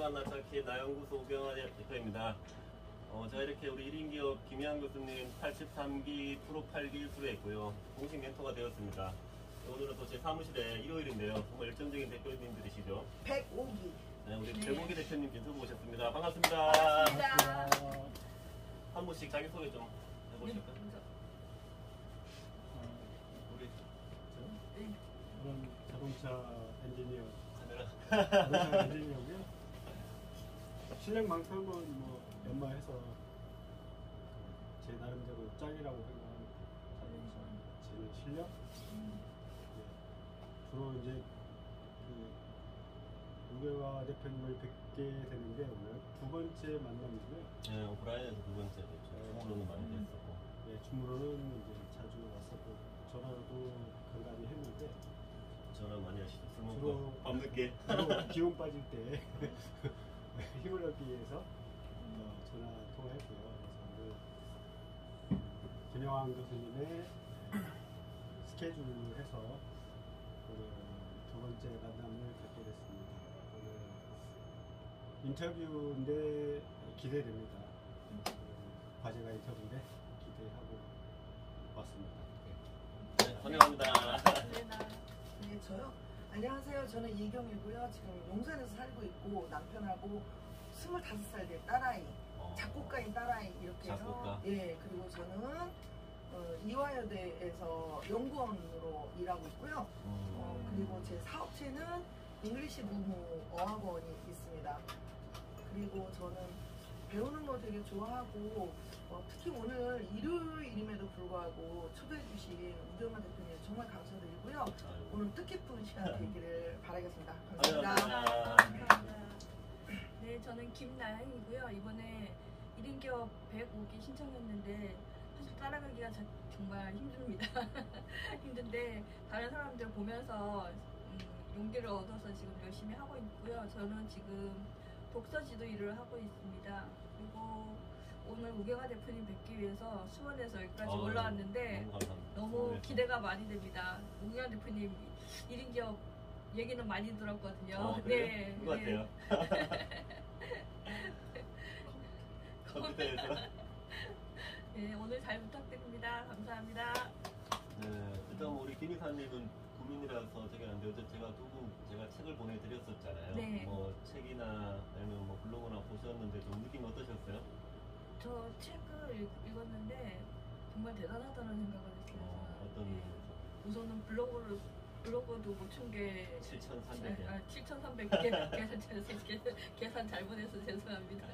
나차키 나연구소 오경환 대표입니다. 제가 이렇게 우리 1인 기업 김희한 교수님 83기 프로 8기 수료했고요. 공식 멘토가 되었습니다. 오늘은 또 제 사무실에 일요일인데요. 정말 열정적인 대표님들이시죠. 105기. 네, 우리 105기 대표님께서 모셨습니다. 반갑습니다. 반갑습니다. 한 분씩 자기소개 좀 해보실까요? 우리 저는 자동차 엔지니어, 카메라. 자동차 엔지니어고요. 실력만큼은 뭐 연마해서 제 나름대로 짱이라고 생각하는 자동차 제 실력. 주로 이제 우경환 대표님을 뵙게 되는 게 오늘 두 번째 만남이고요. 네, 오프라인에서 두 번째 뵙죠. 줌으로는 많이 됐었고. 네, 줌으로는 이제 자주 왔었고 전화로도 간간히 했는데. 전화 많이 하시죠. 술 주로 먹고 밤늦게. 주로 기운 빠질 때 힘을 얻기 위해서 전화 통화했고요. 그래서 오늘 김영환 교수님의 스케줄을 해서 오늘 두 번째 만남을 갖게 됐습니다. 오늘 인터뷰인데 기대됩니다. 과제가 인터뷰인데 기대하고 왔습니다. 네, 환영합니다. 네, 저요. 안녕하세요. 저는 이경이고요. 지금 용산에서 살고 있고 남편하고 25살 된 딸아이, 작곡가인 딸아이 이렇게 해서 작곡가. 예, 그리고 저는 이화여대에서 연구원으로 일하고 있고요. 그리고 제 사업체는 잉글리시 부모 어학원이 있습니다. 그리고 저는 배우는 거 되게 좋아하고 특히 오늘 일요일임에도 불구하고 초대해 주신 우경환 대표님 정말 감사드리고요. 오늘 뜻깊은 시간 되기를 바라겠습니다. 감사합니다. 네, 저는 김나영이고요. 이번에 1인 기업 105기 신청했는데 사실 따라가기가 정말 힘듭니다. 힘든데 다른 사람들 보면서 용기를 얻어서 지금 열심히 하고 있고요. 저는 지금 독서지도 일을 하고 있습니다. 그리고 오늘 우경환 대표님 뵙기 위해서 수원에서 여기까지 올라왔는데 너무 기대가 많이 됩니다. 우경환 대표님 1인 기업 얘기는 많이 들었거든요. 네. 그거 같아요. 컴퓨터에서. 네, 오늘 잘 부탁드립니다. 감사합니다. 네, 일단 우리 김 이사님은 구민이라서 되게 안 돼요. 제가 책을 보내드렸었잖아요. 네. 뭐 책이나 아니면 뭐 블로그나 보셨는데 좀 느낌 어떠셨어요? 저 책을 읽었는데 정말 대단하다는 생각을 했어요. 어떤 네. 우선은 블로그도 못 춘 게 7,300개. 7,300개 계산 잘못해서 죄송합니다.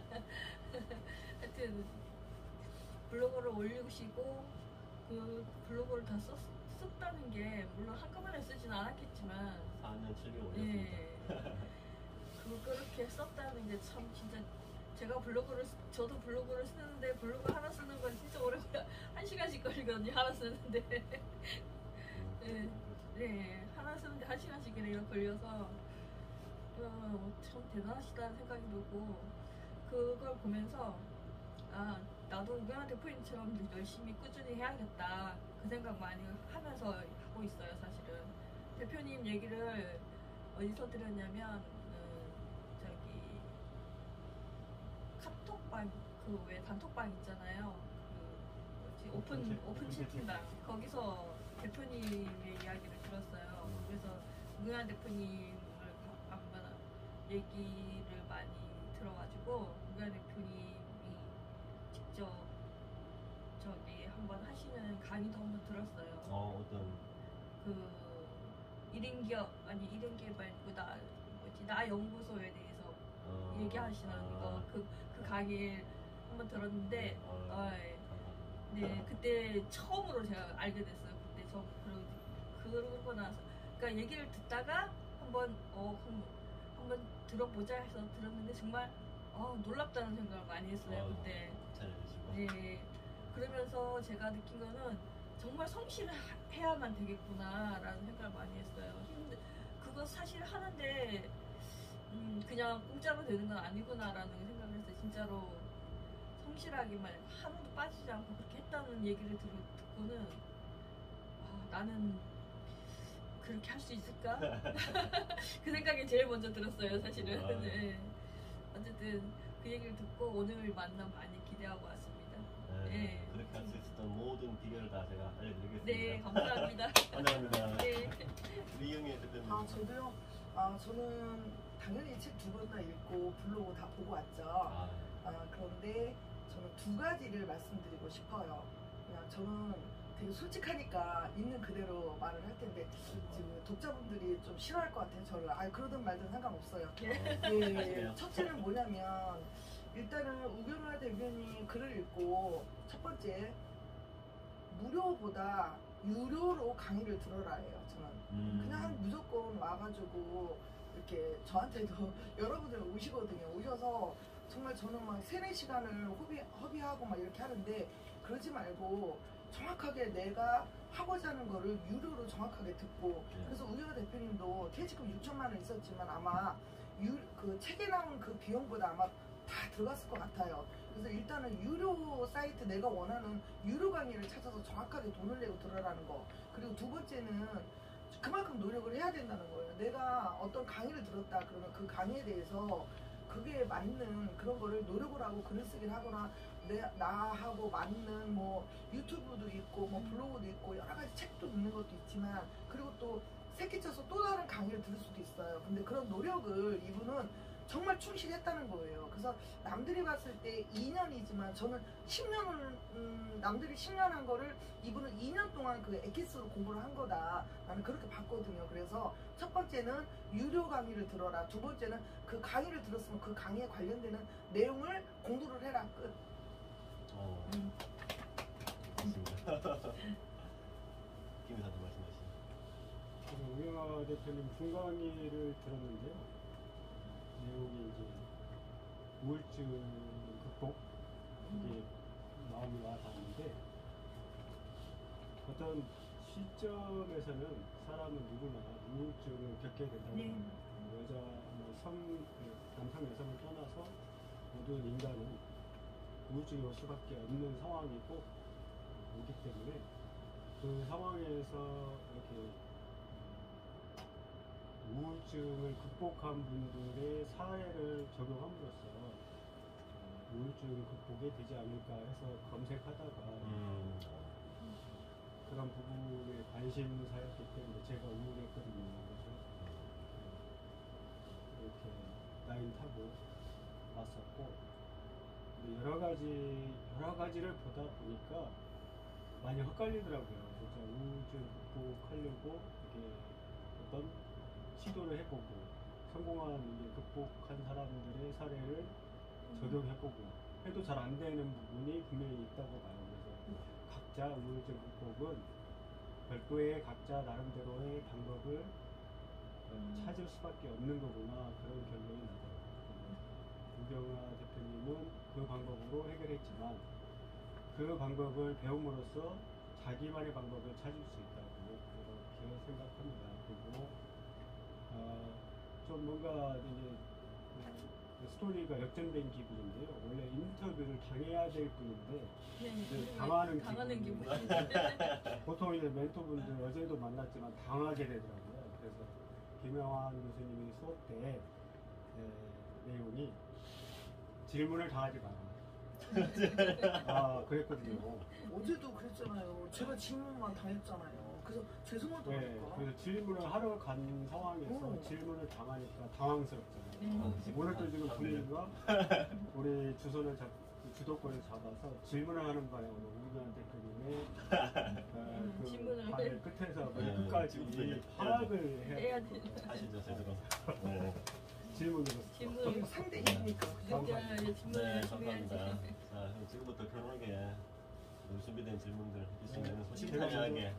하여튼 블로그를 올리시고 그 블로그를 다 썼다는 게 물론 한꺼번에 쓰진 않았겠지만 4년 7개월 올렸습니다. 예. 그렇게 썼다는 게 참 진짜 저도 블로그를 쓰는데 블로그 하나 쓰는 건 진짜 오래 걸려. 1시간씩 걸리거든요. 하나 쓰는데. 네, 하나 쓰는데 1시간씩이나 걸려서 참 대단하시다는 생각이 들고 그걸 보면서 나도 우경환 대표님처럼 열심히 꾸준히 해야겠다 그 생각 많이 하면서 하고 있어요. 사실은 대표님 얘기를 어디서 들었냐면 카톡방 그 왜 단톡방 있잖아요. 그 오픈 채팅방 거기서 대표님의 이야기를 들었어요. 그래서 우경환 대표님을 한번 얘기를 많이 들어가지고 우경환 대표님이 직접 한번 하시는 강의도 한번 들었어요. 어떤? 그 1인 기업 말고 나 연구소에 대해서 얘기하시는 거 그 강의 한번 들었는데 네, 그때 처음으로 제가 알게 됐어요. 그때 그러고 나서 그러니까 얘기를 듣다가 한번 들어보자 해서 들었는데 정말 놀랍다는 생각을 많이 했어요. 그때. 네. 그러면서 제가 느낀 거는 정말 성실해야만 되겠구나라는 생각을 많이 했어요. 그거 사실 하는데 그냥 공짜로 되는 건 아니구나라는 생각을 했어요. 진짜로 성실하게만 하루도 빠지지 않고 그렇게 했다는 얘기를 듣고는 나는 그렇게 할 수 있을까? 그 생각이 제일 먼저 들었어요. 사실은. 네. 어쨌든 그 얘기를 듣고 오늘 만남 많이 기대하고 왔습니다. 네, 네. 그렇게 할 수 있었던 모든 비결을 다 제가 알려드리겠습니다. 네, 감사합니다. 감사합니다. 네. 우리 이영애 대표님. 저도요. 저는 당연히 책 2권이나 읽고 블로그 다 보고 왔죠. 그런데 저는 2가지를 말씀드리고 싶어요. 그냥 저는 되게 솔직하니까 있는 그대로 말을 할 텐데 지금 독자분들이 좀 싫어할 것 같아요. 저를. 그러든 말든 상관없어요. 예, 첫째는 뭐냐면 일단은 우경화 대변인 글을 읽고 첫 번째 무료보다 유료로 강의를 들어라예요. 저는 그냥 무조건 와가지고 이렇게 저한테도 여러분들 오시거든요. 오셔서 정말 저는 막 3-4시간을 허비하고 막 이렇게 하는데 그러지 말고 정확하게 내가 하고자 하는 거를 유료로 정확하게 듣고 그래서 우경화 대표님도 퇴직금 6천만 원 있었지만 아마 그 책에 나온 그 비용보다 아마 다 들어갔을 것 같아요. 그래서 일단은 유료 사이트 내가 원하는 유료 강의를 찾아서 정확하게 돈을 내고 들어라는 거. 그리고 2번째는 그만큼 노력을 해야 된다는 거예요. 내가 어떤 강의를 들었다 그러면 그 강의에 대해서 그게 맞는 그런 거를 노력을 하고 글쓰기를 하거나 나하고 맞는 뭐 유튜브도 있고 뭐 블로그도 있고 여러 가지 책도 읽는 것도 있지만 그리고 또 새끼쳐서 또 다른 강의를 들을 수도 있어요. 근데 그런 노력을 이분은 정말 충실했다는 거예요. 그래서 남들이 봤을 때 2년이지만 저는 10년을 남들이 10년 한 거를 이분은 2년 동안 그 엑기스로 공부를 한 거다. 나는 그렇게 봤거든요. 그래서 첫 번째는 유료 강의를 들어라. 2번째는 그 강의를 들었으면 그 강의에 관련되는 내용을 공부를 해라. 끝. 맞습니다. 김 이사님 말씀하시죠. 우경화 대표님 중강의를 들었는데요. 내용이 이제 우울증 극복 이게 마음이 와 닿는데 어떤 시점에서는 사람은 누구나 우울증을 겪게 된다고 네. 합니다. 여자, 남성, 여성을 떠나서 모든 인간은 우울증이 올 수밖에 없는 상황이 꼭 오기 때문에 그 상황에서 이렇게 우울증을 극복한 분들의 사례를 적용함으로써 우울증 극복이 되지 않을까 해서 검색하다가 그런 부분에 관심사였기 때문에 제가 우울했거든요. 그래서 이렇게 라인 타고 왔었고 여러 가지를 보다 보니까 많이 헷갈리더라고요. 진짜 우울증 극복하려고 이게 어떤 시도를 해보고 성공한 극복한 사람들의 사례를 적용해보고 해도 잘 안 되는 부분이 분명히 있다고 봐요. 그래서 각자 우울증 극복은 별도의 각자 나름대로의 방법을 찾을 수밖에 없는 거구나 그런 결론이 나더라고요. 우경화 대표님은 그 방법으로 해결했지만 그 방법을 배움으로써 자기만의 방법을 찾을 수 있다고 그렇게 생각합니다. 그리고 좀 뭔가 이제 스토리가 역전된 기분인데요. 원래 인터뷰를 당해야 될 분인데 네, 당하는 기분. 보통 이제 멘토분들 어제도 만났지만 당하게 되더라고요. 그래서 김영환 교수님이 수업 때 내용이 질문을 당하지 마라. 그랬거든요. 어제도 그랬잖아요. 제가 질문만 당했잖아요. 그래서 죄송하다니까. 네, 그래서 질문을 하러 간 상황에서 질문을 당하니까 당황스럽잖아요. 오늘도 지금 분위기가 우리 주도권을 잡아서 질문을 하는 바에 오늘 우경화 대표님의 그 발을 끝에서 끝까지 파악을 해야 돼. 하시죠, 제대로. 질문으로. 상대 1이니까. 네, 감사합니다. 자, 지금부터 편하게 준비된 질문들 있으면 소심하게.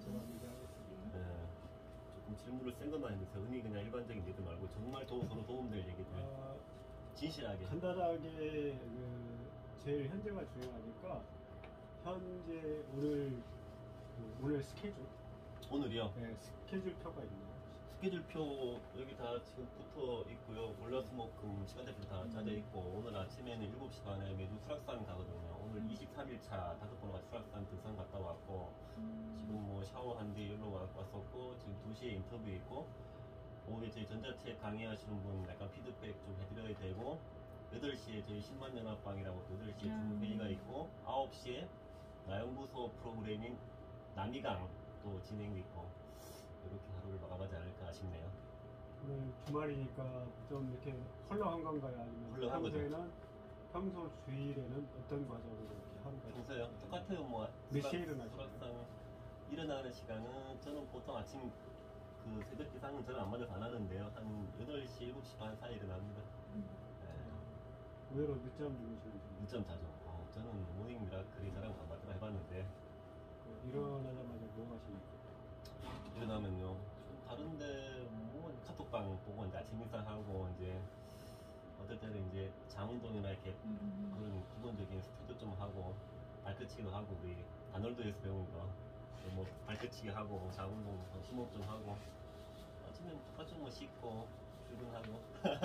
조금 질문을 센 것만 해주세요. 흔히 그냥 일반적인 얘기들 말고 정말 서로 도움될 얘기들. 진실하게. 간단하게 제일 현재가 중요하니까 현재 오늘 스케줄. 오늘이요? 네, 스케줄표가 있나요? 스케줄표 여기 다 지금 붙어 있고요. 월화수목금 시간대표 다 짜져 있고 오늘 아침에는 7시 반에 매주 수락산 가거든요. 오늘 23일차 5번 와서 수락산 등산 갔다 왔고 지금 뭐 샤워한 뒤 여기로 왔었고 지금 2시에 인터뷰 있고 오후에 저희 전자책 강의하시는 분 약간 피드백 좀 해드려야 되고 8시에 저희 10만 연합방이라고 8시에 주무회의가 있고 9시에 나연구소 프로그램인 남이강 또 진행있고 이렇게 하루를 마감하지 않을까 싶네요. 오늘 주말이니까 좀 이렇게 헐렁한 건가요? 아니면 헐렁한 거죠. 평소 주일에는 어떤 과정으로 이렇게 하루가 평소에요? 똑같아요. 뭐 몇 시에 일어나시나요? 수락상 일어나는 시간은 저는 보통 아침 그 새벽 기상은 저는 안 맞아서 안 하는데요. 한 8시, 7시 반 사이에 일어납니다. 네. 의외로 늦잠 주무시는지 늦잠 자죠. 저는 모닝 미라클이 저랑 안 맞더라 해봤는데 일어나자마자 뭐 하십니까? 일어나면요. 좀 다른데 뭐 카톡방 보고 이제 아침 인사하고 이제 어떨 때는 이제 장운동이나 이렇게 그런 기본적인 스트도 좀 하고 발끝치기도 하고 우리 아놀드에서 배운 거 뭐 발끝치기 하고 장운동 심호흡 좀 하고 아침에 똑같이 뭐 씻고 출근하고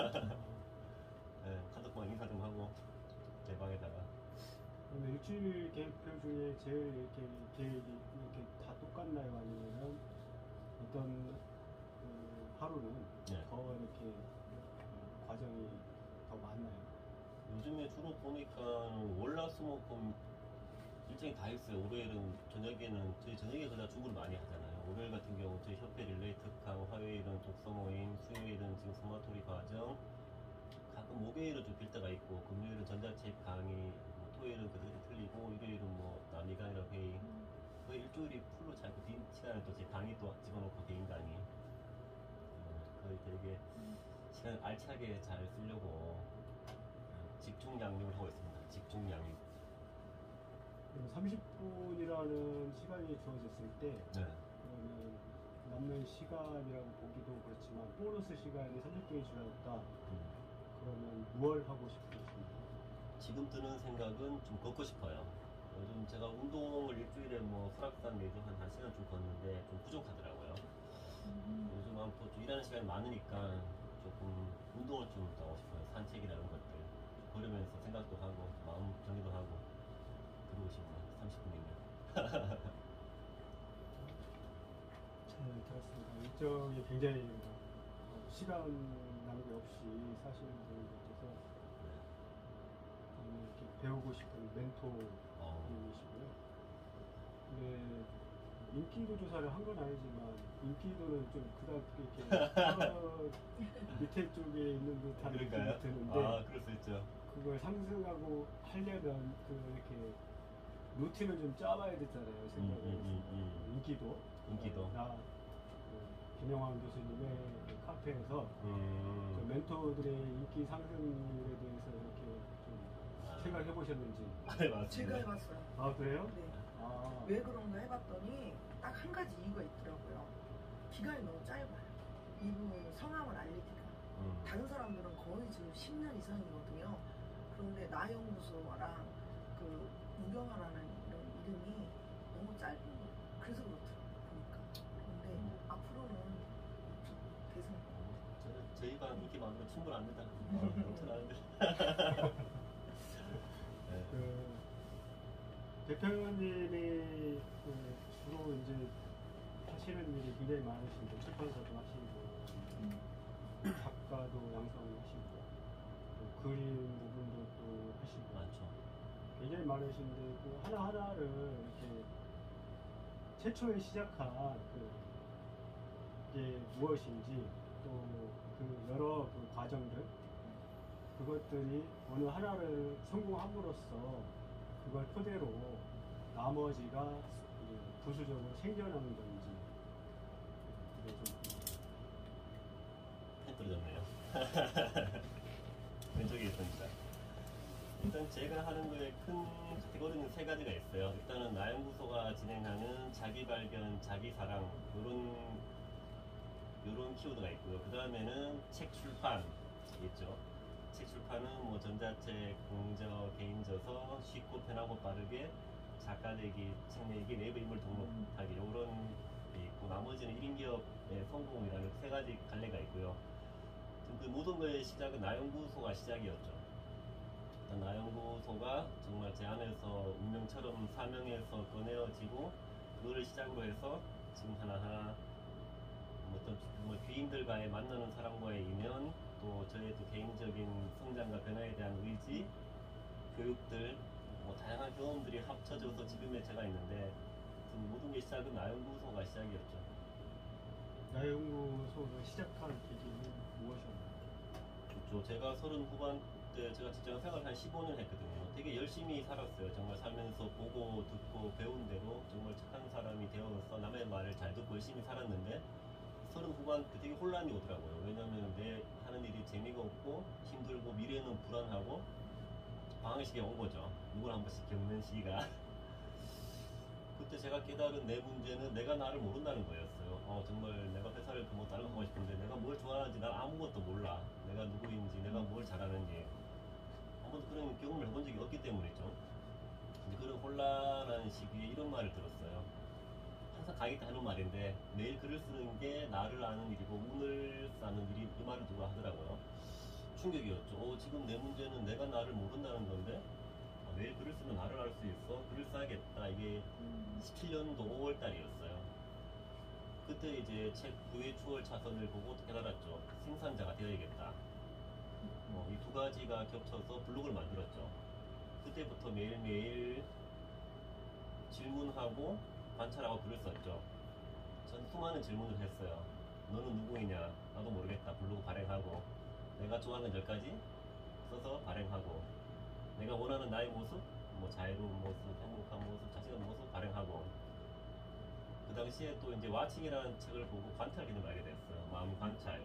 네, 카톡방 인사 좀 하고 제 방에다가 그러면 일주일 계획표 중에 제일 이렇게 계획이 이렇게 다 똑같나요? 아니면 어떤 하루는 네. 더 이렇게 과정이 더 많나요? 요즘에 주로 보니까 월화수목금 일정이 다 있어요. 월요일은 저녁에는 저희 저녁에 그다 주부를 많이 하잖아요. 월요일 같은 경우 저희 협회 릴레이 특강, 화요일은 독서 모임, 수요일은 지금 소마토리 과정, 가끔 목요일은 좀 빌 때가 있고, 금요일은 전자책 강의, 뭐 토요일은 그대로 틀리고, 일요일은 뭐 남이강이랑 회의. 거의 일주일이 풀로 자꾸 빈 시간에 또 제 강의 또 집어넣고 개인 강의. 거의 되게 시간을 알차게 잘 쓰려고 집중 양육을 하고 있습니다. 집중 양육. 30분이라는 시간이 주어졌을 때 네. 그러면 남는 시간이라고 보기도 그렇지만 보너스 시간이 30분이 지났다. 그러면 무얼 하고 싶으십니까? 지금 드는 생각은 좀 걷고 싶어요. 요즘 제가 운동을 일주일에 뭐 설악산 매주 한 1시간 좀 걷는데 좀 부족하더라고요. 요즘 또 좀 일하는 시간이 많으니까 조금 운동을 좀 하고 싶어요. 산책이나 이런 것들. 걸으면서 생각도 하고 마음 정리도 하고 그러고 싶네요. 30분이면. 잘 들었습니다. 일정이 굉장히 시간 낭비 없이 사시는 분에 대해서 이렇게 배우고 싶은 멘토님이시고요. 근데 인기도 조사를 한 건 아니지만 인기도는 좀 그닥 이렇게 밑에 쪽에 있는 듯한 느낌이 그럴까요? 드는데 아, 그럴 수 있죠. 그걸 상승하고 하려면 이렇게 루틴을 좀 짜봐야 되잖아요. 생각을 해서 인기도 인기도. 김영환 교수님의 카페에서 그 멘토들의 인기 상승률에 대해서 이렇게 좀 생각해 보셨는지. 네, 맞습니다. 제가 해봤어요. 아 그래요? 네. 아, 왜 그런가 해봤더니 딱 한 가지 이유가 있더라고요. 기간이 너무 짧아요. 이분 성함을 알리기가. 다른 사람들은 거의 지금 10년 이상이거든요. 그런데 나연구소랑 그 우경아라는 이런 이름이 너무 짧은 거예요. 그래서 그렇더라고요. 보니까. 근데 앞으로는 계속 저희가 인기 많으면 충분합니다. 충분한데. 네. 그 대표님이 주로 이제 하시는 일이 굉장히 많으신데 출판사도 하시고 작가도 양성하시고 또 그림 부분도 또 하시고 많죠. 굉장히 많으신데 그 하나하나를 이렇게 최초에 시작한 그게 무엇인지 또 그 여러 그 과정들 그것들이 어느 하나를 성공함으로써 그걸 토대로 나머지가 이제 부수적으로 생겨나는 건지 그게 좀 펜 떨어졌네요. 왼쪽에 있습니다. 일단 제가 하는 거에 큰 카테고리는 3가지가 있어요. 일단은 나연구소가 진행하는 자기 발견, 자기 사랑 요런 키워드가 있고요. 그 다음에는 책 출판 있죠. 책 출판은 뭐 전자책, 공저, 개인저서 쉽고 편하고 빠르게 작가 되기, 책 내기, 내부 인물 등록하기 요런 게 있고 나머지는 1인기업의 성공이라는 3가지 갈래가 있고요. 그 모든 거의 시작은 나연구소가 시작이었죠. 나연구소가 정말 제 안에서 운명처럼 사명에서 꺼내어지고 그거를 시작으로 해서 지금 하나하나 어떤 귀인들과의 만나는 사람과의 인연 또 저의 또 개인적인 성장과 변화에 대한 교육들, 뭐 다양한 경험들이 합쳐져서 지금의 제가 있는데 모든 게 시작은 나연구소가 시작이었죠. 나연구소를 시작한 계기는 무엇이었나요? 그렇죠. 제가 30 후반 때 제가 직장 생활 한 15년 했거든요. 되게 열심히 살았어요. 정말 살면서 보고 듣고 배운 대로 정말 착한 사람이 되어서 남의 말을 잘 듣고 열심히 살았는데 30 후반 때 되게 혼란이 오더라고요. 왜냐면 내 하는 일이 재미가 없고 힘들고 미래는 불안하고 방황의 시기가 온 거죠. 누구나 한 번씩 겪는 시기가. 그때 제가 깨달은 내 문제는 내가 나를 모른다는 거였어요. 정말 내가 회사를 뭐 다른 거 하고 싶은데 내가 뭘 좋아하는지 난 아무것도 몰라. 내가 누구인지 내가 뭘 잘하는지 한 번도 그런 경험을 해본 적이 없기 때문이죠. 근데 그런 혼란한 시기에 이런 말을 들었어요. 항상 강의 때 하는 말인데 매일 글을 쓰는 게 나를 아는 일이고 운을 쌓는 일이 이 말을 누가 하더라고요. 충격이었죠. 지금 내 문제는 내가 나를 모른다는 건데 매일 글을 쓰면 나를 알 수 있어. 글을 써야겠다. 이게 17년도 5월 달이었어요. 그때 이제 책 9회 추월 차선을 보고 깨달았죠. 생산자가 되어야겠다. 이 두 가지가 겹쳐서 블로그를 만들었죠. 그때부터 매일매일 질문하고 관찰하고 글을 썼죠. 전 수많은 질문을 했어요. 너는 누구이냐? 나도 모르겠다. 블로그 발행하고 내가 좋아하는 10가지 써서 발행하고 내가 원하는 나의 모습, 뭐 자유로운 모습, 행복한 모습, 자신의 모습 발행하고 그 당시에 또 이제 와칭이라는 책을 보고 관찰 개념을 알게 됐어요. 마음 관찰.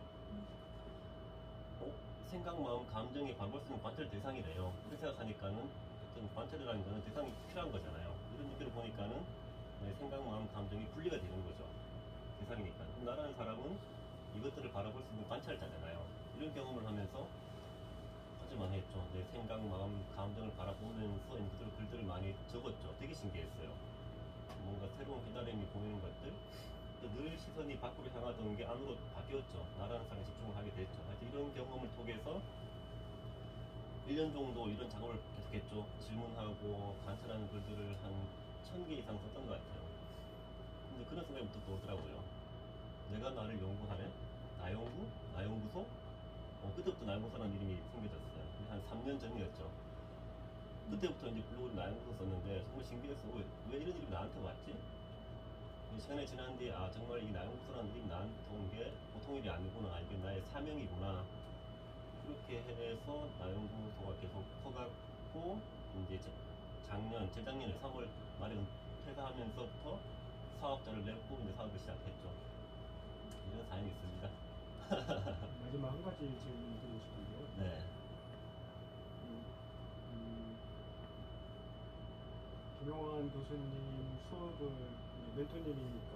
생각, 마음, 감정이 바로 볼 수 있는 관찰 대상이래요. 그렇게 생각하니까는 어떤 관찰이라는 거는 대상이 필요한 거잖아요. 이런 얘기를 보니까는 생각, 마음, 감정이 분리가 되는 거죠. 대상이니까. 그럼 나라는 사람은 이것들을 바라볼 수 있는 관찰자잖아요. 이런 경험을 하면서 하지만 했죠. 내 생각, 마음, 감정을 바라보면서 인పు들 글들을 많이 적었죠. 되게 신기했어요. 뭔가 새로운 깨달음이 보이는 것들. 늘 시선이 밖으로 향하던 게 안으로 바뀌었죠. 나라는 사람에 집중을 하게 됐죠. 하여튼 이런 경험을 통해서 1년 정도 이런 작업을 계속했죠. 질문하고 관찰하는 글들을 한 1000개 이상 썼던 것 같아요. 근데 그런 생각부터 또 오더라고요. 내가 나를 연구하네? 나연구? 나연구소? 그때부터 나연구소라는 이름이 생겨졌어요. 한 3년 전이었죠. 그때부터 이제 블로그를 나연구소 썼는데 정말 신기했어. 왜 이런 이름이 나한테 왔지? 시간이 지난 뒤에 정말 이 나연구소라는 이름이 나한테 온 게 보통 일이 아니구나. 이게 나의 사명이구나. 그렇게 해서 나연구소가 계속 커갔고 이제 재작년에 3월 말에 퇴사하면서부터 사업자를 냈고 이제 사업을 시작했죠. 이런 사연이 있습니다. 마지막 한 가지 질문 드리고 싶은데요. 네. 김용환 교수님 수업을 멘토님이니까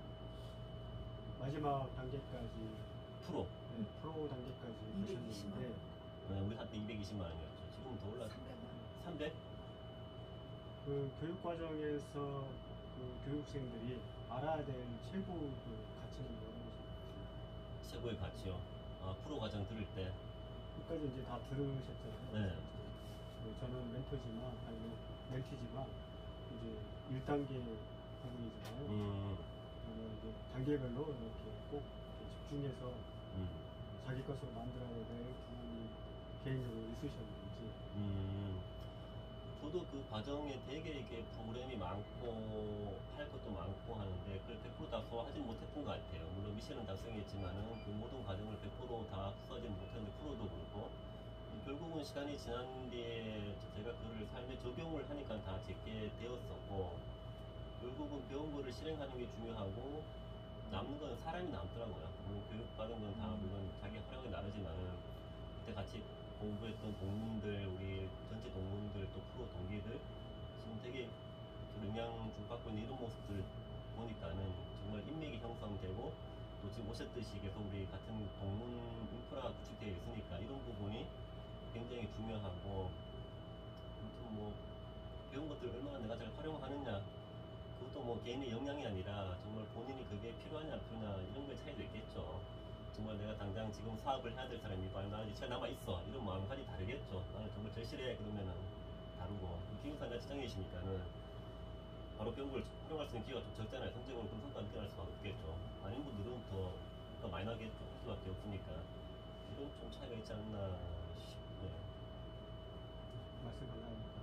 마지막 단계까지 프로. 프로 단계까지 220만 가셨는데 원. 우리 한때 220만 원이었죠. 지금 더 올랐어요. 300만 원. 300? 그 교육 과정에서 그 교육생들이 알아야 될 최고 그 가치는 뭐라고 생각하세요? 최고의 가치요. 프로 과정 들을 때. 끝까지 이제 다 들으셨잖아요. 네. 저는 멘토지만 아니면 멘티지만 이제 1단계 부분이잖아요. 그러면 이제 단계별로 이렇게 꼭 이렇게 집중해서 자기 것으로 만들어야 될 부분이 개인적으로 있으셨는지. 저도 그 과정에 되게 이게 프로그램이 많고 할 것도 많고 하는데 그걸 100%다 소화하진 못했던 것 같아요. 물론 미션은 달성했지만은 그 모든 과정을 100%다 흡수하지 못했는데 프로도 그렇고 결국은 시간이 지난 뒤에 제가 그를 삶에 적용을 하니까 다 제게 되었었고 결국은 배운 거를 실행하는 게 중요하고 남는 건 사람이 남더라고요. 교육받은 건 다 물론 자기 활용에 나르지만은 그때 같이 공부했던 동문들, 우리 전체 동문들 또 프로 동기들 지금 되게 영향 주고받고 있는 이런 모습들 보니까는 정말 인맥이 형성되고 또 지금 오셨듯이 계속 우리 같은 동문 인프라 구축되어 있으니까 이런 부분이 굉장히 중요하고 아무튼 뭐 배운 것들 얼마나 내가 잘 활용하느냐 그것도 뭐 개인의 역량이 아니라 정말 본인이 그게 필요하냐 필요하냐 이런 거에 차이도 있겠죠. 정말 내가 당장 지금 사업을 해야 될 사람이고 아니면 나는 이제 시간 남아있어 이런 마음가짐이 다르겠죠. 나는 정말 절실해 그러면은 다르고 기획사나 직장이시니까는 바로 배운 걸 활용할 수 있는 기회가 좀 적잖아요. 성적으로 그런 성과를 느낄 수가 없겠죠. 아닌 분들은 더 많이 나겠죠. 할 수밖에 없으니까 이런 좀 차이가 있지 않나 싶네요. 말씀 감사합니다.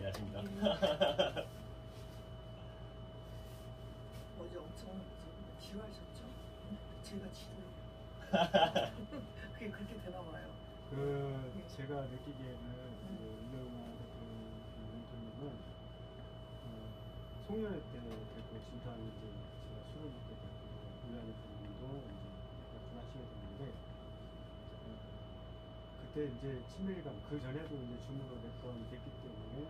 아십니다. 어제 엄청 지루하셨죠? 제가 지루해요. 그게 그렇게 되나 봐요. 제가 느끼기에는 이영아 멘토님은 송년회 때 됐고 진탕 이제 제가 술을 먹게 됐고 우리아니 부모님도 이제 약혼하시게 됐는데 그때 이제 친밀감 그 전에도 이제 주문을 몇 번 됐기 때문에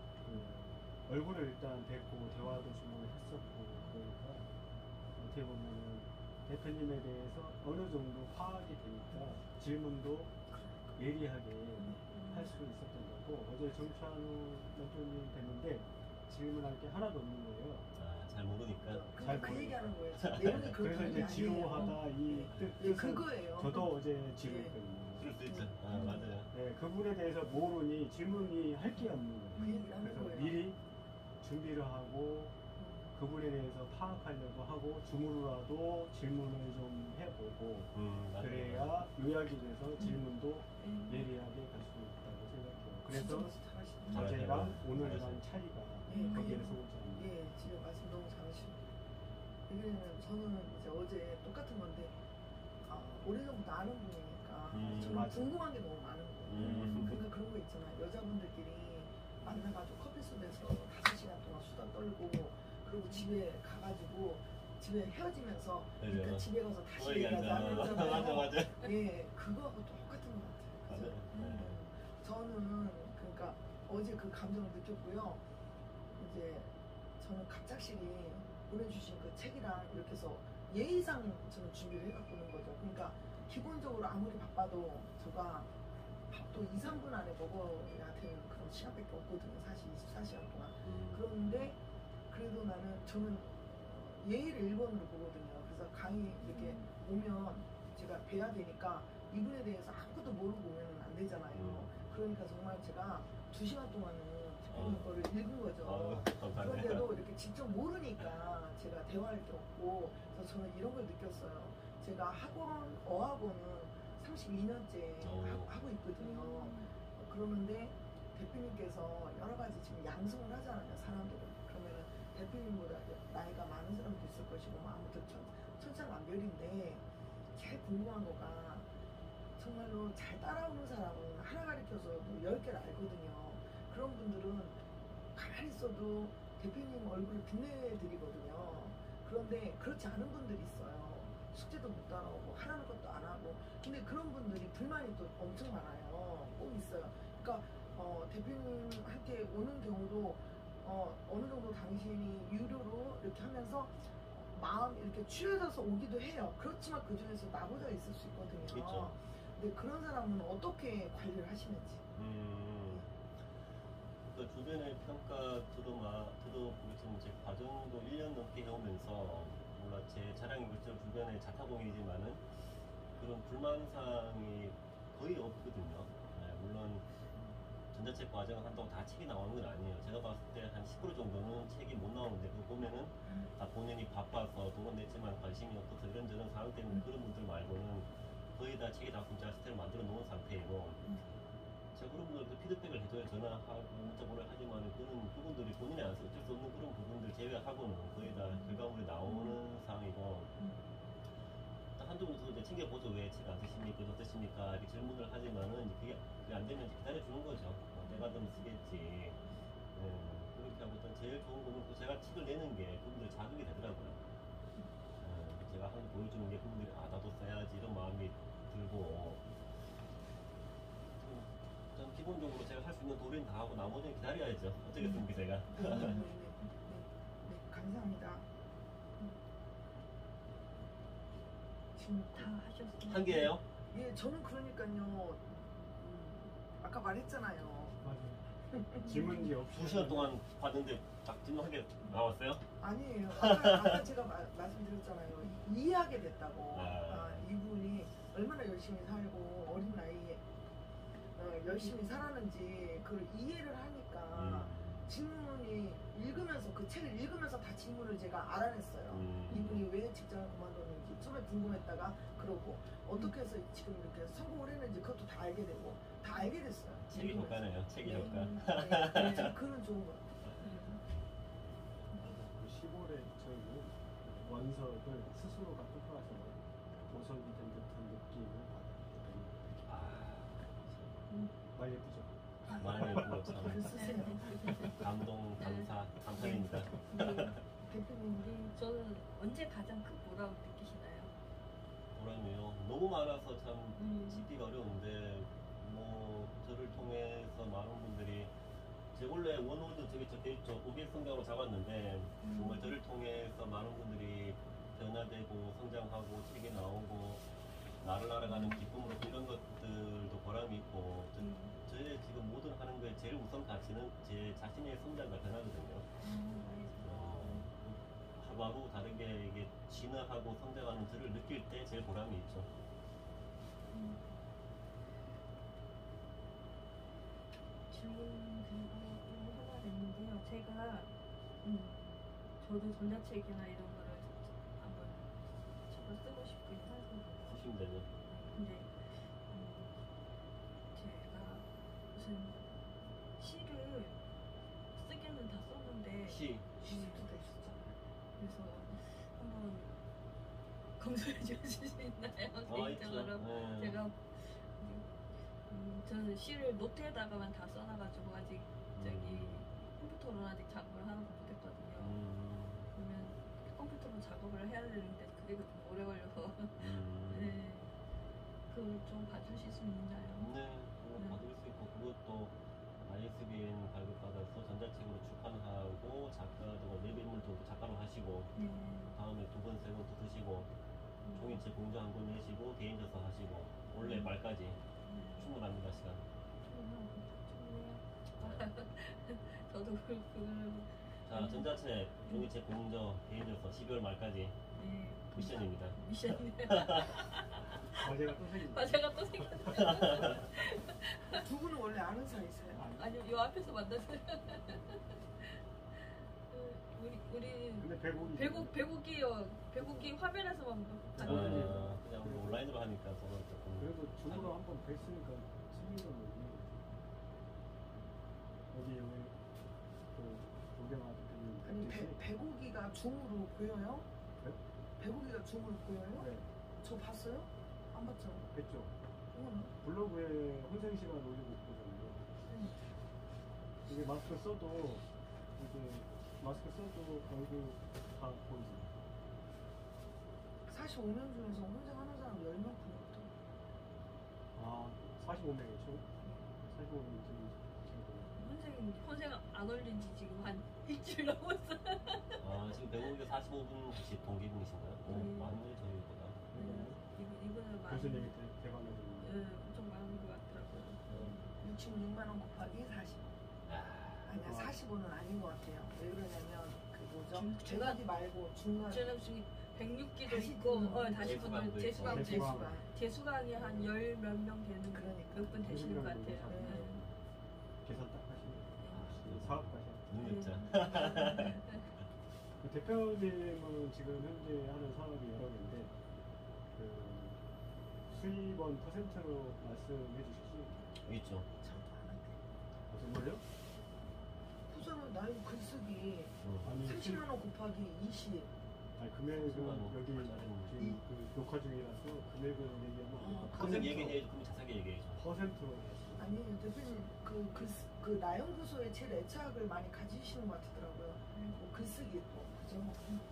얼굴을 일단 뵙고 대화도 주문을 했었고 그러니까 어떻게 보면은 대표님에 대해서 어느 정도 파악이 되니까 질문도 예리하게 할 수 있었던 거고 어제 정찬우 멘토님 뵀는데 질문할 게 하나도 없는 거예요. 잘 모르니까. 그냥 그 얘기하는 거예요. 내용이 그래서 이제 지루하다 이 뜻은 그거예요. 저도 어제 지루했거든요. 그럴 수 있죠. 맞아요. 네, 그분에 대해서 모르니 질문이 할 게 없는 그 거예요. 얘기를 하는 그래서 거예요. 미리 준비를 하고 그분에 대해서 파악하려고 하고 줌으로라도 질문을 좀 해보고 맞아요. 그래야 요약이 돼서 질문도 예리하게 갈 수 있다고 생각해요. 그래서 어제랑 오늘이랑 차이가 거기에서 오지 않나. 예, 지금 말씀 너무 잘하시고. 왜냐면 저는 이제 어제 똑같은 건데 오래전부터 아는 분이니까 저는 맞아. 궁금한 게 너무 많은 거예요. 그러니까 그런 거 있잖아요. 여자분들끼리 만나가지고 커피숍에서 5시간 동안 수다 떨고 그리고 집에 가가지고 집에 헤어지면서 그러니까 집에 가서 다시 얘기하자. 맞아. 예, 그거하고 똑같은 것 같아요. 그죠? 저는 그러니까 어제 그 감정을 느꼈고요. 이제 저는 갑작스레 보내주신 그 책이랑 이렇게 해서 예의상 저는 준비를 해갖고 오는 거죠. 그러니까 기본적으로 아무리 바빠도 제가 밥도 2, 3분 안에 먹어야 되는 그런 시간밖에 없거든요. 사실 24시간 동안. 그런데 그래도 저는 예의를 1번으로 보거든요. 그래서 강의 이렇게 오면 제가 뵈야 되니까 이분에 대해서 아무것도 모르고 오면 안 되잖아요. 그러니까 정말 제가 2시간 동안은 대표님 거를 읽은 거죠. 그런데도 이렇게 직접 모르니까 제가 대화할 게 없고 그래서 저는 이런 걸 느꼈어요. 제가 어학원은 32년째 하고 있거든요. 그러는데 대표님께서 여러 가지 지금 양성을 하잖아요. 사람들은. 그러면은 대표님보다 나이가 많은 사람도 있을 것이고 아무튼 천차만별인데 제일 궁금한 거가 정말로 잘 따라오는 사람은 하나 가르쳐서도 10개를 알거든요. 그런 분들은 가만히 있어도 대표님 얼굴을 빛내드리거든요. 그런데 그렇지 않은 분들이 있어요. 숙제도 못 따라오고 하라는 것도 안 하고. 근데 그런 분들이 불만이 또 엄청 많아요. 꼭 있어요. 그러니까 대표님한테 오는 경우도 어느 정도 당신이 유료로 이렇게 하면서 마음 이렇게 추려져서 오기도 해요. 그렇지만 그 중에서 나보다 있을 수 있거든요. 그렇죠. 근데 그런 사람은 어떻게 관리를 하시는지. 그 주변의 평가 저도 지금 제 과정도 1년 넘게 해오면서 물론 제 자랑이겠죠. 주변에 자타공인이지만은 그런 불만사항이 거의 없거든요. 물론 전자책 과정을 한다고 다 책이 나오는 건 아니에요. 제가 봤을 때 한 10% 정도는 책이 못 나오는데 그거 보면은 다 본인이 바빠서 돈은 냈지만 관심이 없어서 이런저런 상황 때문에 그런 분들 말고는 거의 다 책이 다 진짜 스타일을 만들어 놓은 상태이고 제가 그런 분들도 피드백을 해줘야 전화하고 문자 보내 하지만 그분들이 본인이 알아서 어쩔 수 없는 그런 부분들 제외하고는 거의 다 결과물이 나오는 상황이고 한두 분도 이제 챙겨보죠. 왜 책 안 쓰십니까? 어떠십니까? 이렇게 질문을 하지만은 그게 안 되면 기다려주는 거죠. 내가 좀 쓰겠지. 그렇게 하고 일단 제일 좋은 거는 제가 책을 내는 게 그분들 자극이 되더라고요. 제가 한 보여주는 게 그분들이 나도 써야지 이런 마음이 들고 전 기본적으로 제가 할 수 있는 도리는 다 하고 나머지는 기다려야죠. 어쩌겠습니까 제가. 네, 감사합니다. 지금 다 하셨어요. 한 개예요? 예, 저는 그러니까요. 아까 말했잖아요. 맞아요. 질문지 없이 2시간 동안 봤는데 딱 질문 한 개 나왔어요? 아니에요. 아까 제가 말씀드렸잖아요. 이해하게 됐다고. 이분이 얼마나 열심히 살고 어린 나이에 열심히 살았는지 그걸 이해를 하니까 질문이 읽으면서 그 책을 읽으면서 다 질문을 제가 알아냈어요. 이분이 왜 직장을 그만뒀는지 처음에 궁금했다가 그러고 어떻게 해서 지금 이렇게 성공을 했는지 그것도 다 알게 되고 다 알게 됐어요. 책이 효과네요. 책이 효과. 네, 글은 좋은 것 같아요. 그 시골에 저희는 원석을 스스로가 뜯어서 보석이 된 듯한 느낌을 받아요. 많이 예쁘죠? 많이 예쁘고 참 글을 쓰세요. 감동, 감사, 감사입니다. 대표님, 저는 언제 가장 큰 보람 느끼시나요? 보람이요. 너무 많아서 참 짚기가 어려운데 뭐 저를 통해서 많은 분들이 제 원래 원호도 저기 적혀있죠. 5개 성장으로 잡았는데 정말 저를 통해서 많은 분들이 변화되고 성장하고 책에 나오고 나를 알아가는 기쁨으로 이런 것들도 보람이 있고 저의 지금 모든 하는 거에 제일 우선 가치는 제 자신의 성장과 변화거든요. 하루하루 다르게 이게 진화하고 성장하는 저를 느낄 때 제일 보람이 있죠. 질문 그리고 하나 있는데요. 제가 저도 전자책이나 이런 거를 한번 저도 쓰고 싶긴 하거든요. 쓰시면 되죠. 근데 제가 무슨 시를 쓰기는 다 썼는데 시. 시집도 다 있었잖아요. 그래서 한번 검토해 주실 수 있나요? 개인적으로 네. 제가 저는 시를 노트에다가만 다 써놔가지고 아직 저기 컴퓨터로는 아직 작업을 하는 거 못했거든요. 그러면 컴퓨터로 작업을 해야 되는데 그게 좀 오래 걸려서 네. 그걸 좀 봐주실 수 있나요? 네, 그거 받을 수 있고 그것도 ISBN 발급받아서 전자책으로 출판하고 작가도 내비물도 작가로 하시고 네. 다음에 두 번, 세 번 또 드시고 종이책 공주 한 권 내시고 개인 저서 하시고 올해 말까지 충분합니다 시간. 저도 그걸 자 전자책, 종이책 공저, 개인 저서 12월 말까지 네. 미션입니다. 미션이네요. 과제가 또 생깁니다. 과제가 또 생겼어요. 두 분은 원래 아는 사이세요? 아니요, 요 앞에서 만났어요. 우리 근데 배고기 배국이 화면에서만 봤는데 그냥 우리 온라인으로 하니까 서로 조금 그래도 줌으로 한번 뵀으니까 친밀감 여기 그 조경아 아니, 대표님 배고기가 줌으로 보여요? 네? 배고기가 줌으로 보여요? 네, 저 봤어요? 안 봤죠? 뵀죠. 이거는? 블로그에 혼생 시간 올리고 있거든요. 이게 마스크 써도 이게 마스크 써도 얼굴 다 보이죠. 45명 중에서 혼자하는 사람 10명 뿐이었죠. 아, 45명이죠? 45명 지금 혼생 안 올린 지 지금 한 일주일 넘었어요. 지금 배우기가 45분 혹시 동기분이신가요? 많네 저희보다. 이거는 많이 교수님이 대박나는 엄청 많은 것 같더라고요. 66만 원 곱하기 40. 아니야, 45는 아닌 것 같아요. 왜 그러냐면 그 뭐죠? 배고기 말고 중간 저는 지금 106기도 다시 있고 듣는 다시 재수강도 듣는 있고. 재수강 재수강. 재수강이 한 10몇 명 되는 그러니까. 몇 분 되시는 것 같아요. 네. 계산 딱 하시면 사업 가셔. 능력자. 그 대표님은 지금 현재 하는 사업이 여러 개인데 그 수입원 퍼센트로 말씀해 주시지. 있죠. 저도 안 한대. 정말요? 우선은 나 이거 글쓰기 아니 30만 원 곱하기 20. 아니 금액은 30만 원. 여기 지금 그 녹화 중이라서 금액을 얘기하면 금액 얘기해, 그럼 자세하게 얘기해 줘. 퍼센트로 아니 대표님 그 나연구소에 제일 애착을 많이 가지시는 것 같더라고요. 뭐 글쓰기 또 그죠?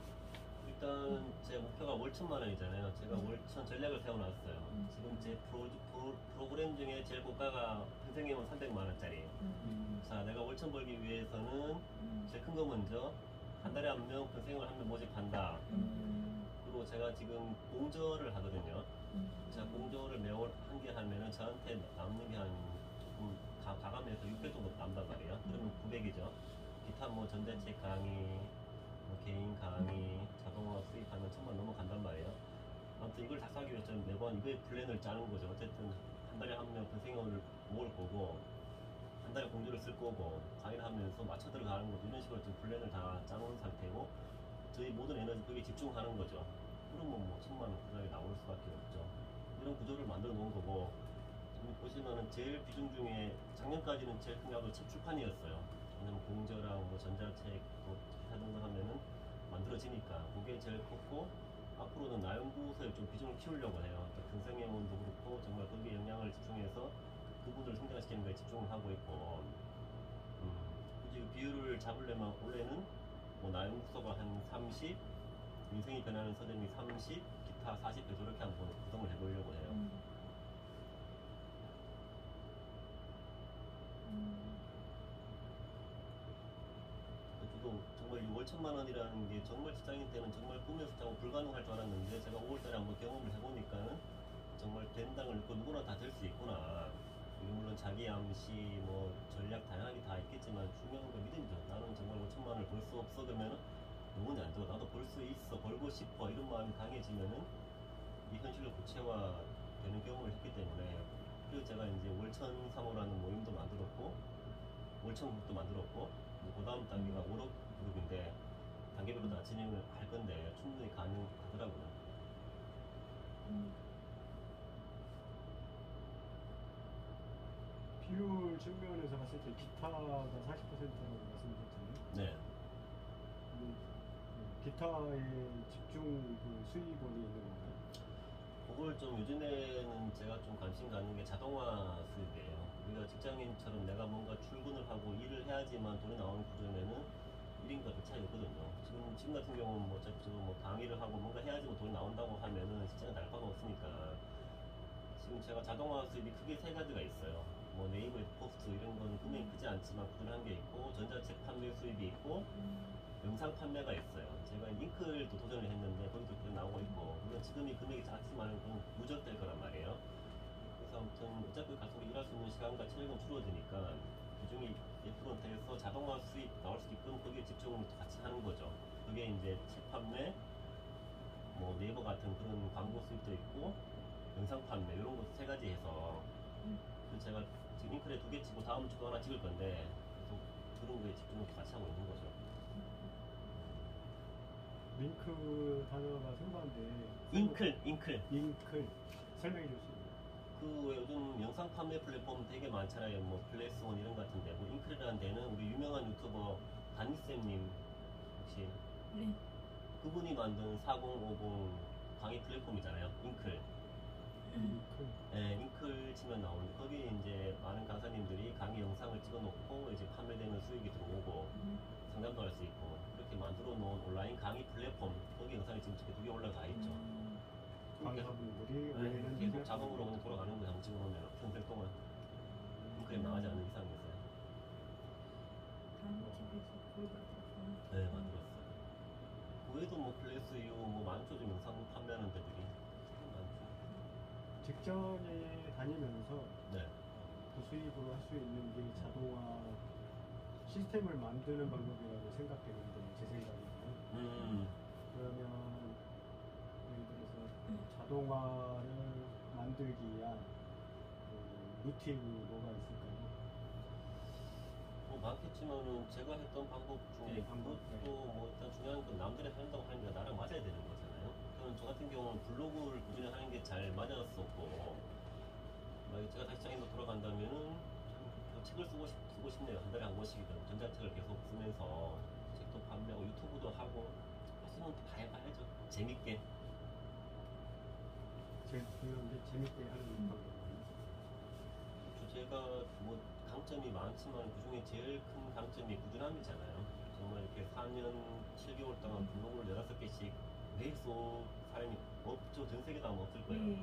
일단 제 목표가 월 1,000만 원이잖아요. 제가 월 1,000 전략을 세워놨어요. 지금 제 프로그램 중에 제일 고가가 평생이면 300만 원짜리예요. 자, 내가 월 1,000 벌기 위해서는 제일 큰 거 먼저 한 달에 한 명, 평생을 한 명 모집한다. 그리고 제가 지금 공저를 하거든요. 제가 공저를 매월 한 개 하면은 저한테 남는 게 한 조금 가감해서 600 정도 남단 말이에요. 그러면 900이죠. 기타 뭐 전자책 강의, 뭐 개인 강의, 자동화 수익하면 1,000만 넘어간단 말이에요. 아무튼 이걸 달성하기 위해서 저는 매번 이거의 플랜을 짜는 거죠. 어쨌든 한 달에 한 명 평생을 모을 거고 한 달에 공주를 쓸 거고 강의를 하면서 맞춰 들어가는 거죠. 이런 식으로 좀 플랜을 다 짜놓은 상태고 저희 모든 에너지 거기에 집중하는 거죠. 그러면 뭐 1,000만 원 구조에 나올 수밖에 없죠. 이런 구조를 만들어 놓은 거고 보시면은 제일 비중 중에 작년까지는 제일 큰 게 책출판이었어요. 왜냐면 공저랑 뭐 전자책, 뭐 기타 등등하면은 만들어지니까 그게 제일 컸고, 앞으로는 나연구소에 좀 비중을 키우려고 해요. 등생해원도 그렇고 정말 거기에 영향을 집중해서 그분들을 성장시키는 거에 집중을 하고 있고, 굳이 비율을 잡으려면 올해는 뭐 나연구소가 한 30, 인생이 변하는 서점이 30, 기타 40 해서 이렇게 한번 구성을 해보려고 해요. 저도 정말 6월 1천만 원이라는 게 정말 직장인 때는 정말 꿈에서 자고 불가능할 줄 알았는데, 제가 5월달에 한번 경험을 해보니까는 정말 된다는 걸 느끼고 누구나 다 될 수 있구나. 이게 물론 자기 암시, 뭐 전략 다양하게 다 있겠지만 중요한 건 믿음이죠. 나는 정말 5천만 원을 벌 수 없어 그러면은 너무 안 좋아. 나도 벌 수 있어, 벌고 싶어 이런 마음이 강해지면은 이 현실로 구체화되는 경험을 했기 때문에. 그리고 제가 이제 월천 3호라는 모임도 만들었고, 월천 그룹도 만들었고, 그 다음 단계가 5록 그룹인데 단계별로 다 진행을 할 건데 충분히 가능하더라고요. 비율 측면에서 봤을 때 기타가 40%라고 말씀드렸잖아요. 네. 기타에 집중 그 수익원이 있는 건가요? 그걸 좀 요즘에는 제가 좀 관심 갖는 게 자동화 수입이에요. 우리가 직장인처럼 내가 뭔가 출근을 하고 일을 해야지만 돈이 나오는 구조면은 1인과 별 차이 없거든요. 지금 같은 경우는 뭐 어차피 뭐 강의를 하고 뭔가 해야지 뭐 돈이 나온다고 하면은 직장에 날 바가 없으니까, 지금 제가 자동화 수입이 크게 세 가지가 있어요. 뭐 네이버 포스트 이런 건 금액이 크지 않지만 꾸준한 게 있고, 전자책 판매 수입이 있고, 영상 판매가 있어요. 제가 링클도 도전을 했는데 거기도 그게 나오고 있고, 물론 지금이 금액이 작지만 그건 누적될 거란 말이에요. 그래서 아무튼 어차피 가서 일할 수 있는 시간과 체력은 줄어드니까 비중이 1% 돼서 자동화 수입 나올 수 있게끔 거기에 집중을 같이 하는 거죠. 그게 이제 책 판매, 뭐 네이버 같은 그런 광고 수입도 있고, 영상 판매 이런 거 세 가지 해서, 그래서 제가 지금 링클에 2개 찍고 다음 주도 하나 찍을 건데 계속 그런 거에 집중을 같이 하고 있는 거죠. 링크 단어가 생소한데 잉클 설명해 줄 수 있나요? 그 요즘 영상 판매 플랫폼 되게 많잖아요. 뭐 플레스온 이런 것 같은데, 뭐 잉클이라는 데는 우리 유명한 유튜버 다니쌤님 혹시 네. 그분이 만든 4050 강의 플랫폼이잖아요. 잉클. 네, 잉클 치면 나오는데 거기 이제 많은 강사님들이 강의 영상을 찍어놓고 이제 판매되면 수익이 들어오고 상담도 할 수 있고 그렇게 만들어 놓은 온라인 강의 플랫폼, 거기 영상이 지금 이렇게 2개 올라가 있죠. 강사분들이 네, 올리는 계속 자동으로 그냥 돌아가는 거예요. 한번 찍어놓으면 평생 동안 잉클에 나가지 않는 이상이었어요. 다음 집에서 골반을 네, 만들었어요. 그 외에도 뭐 플레스.io 뭐 많죠. 좀 영상 판매하는 데들이 많죠. 직전에 다니면서 네. 부수입으로 할 수 있는 게 자동화 시스템을 만드는 방법이라고 생각되는데, 제 생각에는. 그러면 예를 들어서 자동화를 만들기 위한 루틴이 뭐가 있을까요? 뭐 많겠지만은 제가 했던 방법 중에 네, 방법. 그것도 뭐 일단 중요한 건 남들이 한다고 하는 게 나랑 맞아야 되는 거잖아요. 저는 저 같은 경우는 블로그를 꾸준히 하는 게 잘 맞았었고, 만약 제가 다시 장인도 돌아간다면은 참 책을 쓰고 싶네요. 한 달에 한 권씩이든 전자책을 계속 쓰면서 책도 판매하고 유튜브도 하고 할 수 있는 것도 다 해봐야죠. 재밌게. 제일 중요한 게 재밌게 하는 방법이에요. 주제가 뭐 강점이 많지만 그 중에 제일 큰 강점이 꾸준함이잖아요. 정말 이렇게 4년 7개월 동안 블로그를 6개씩 매일 써 사람이 없죠. 전 세계도 아마 없을 거예요.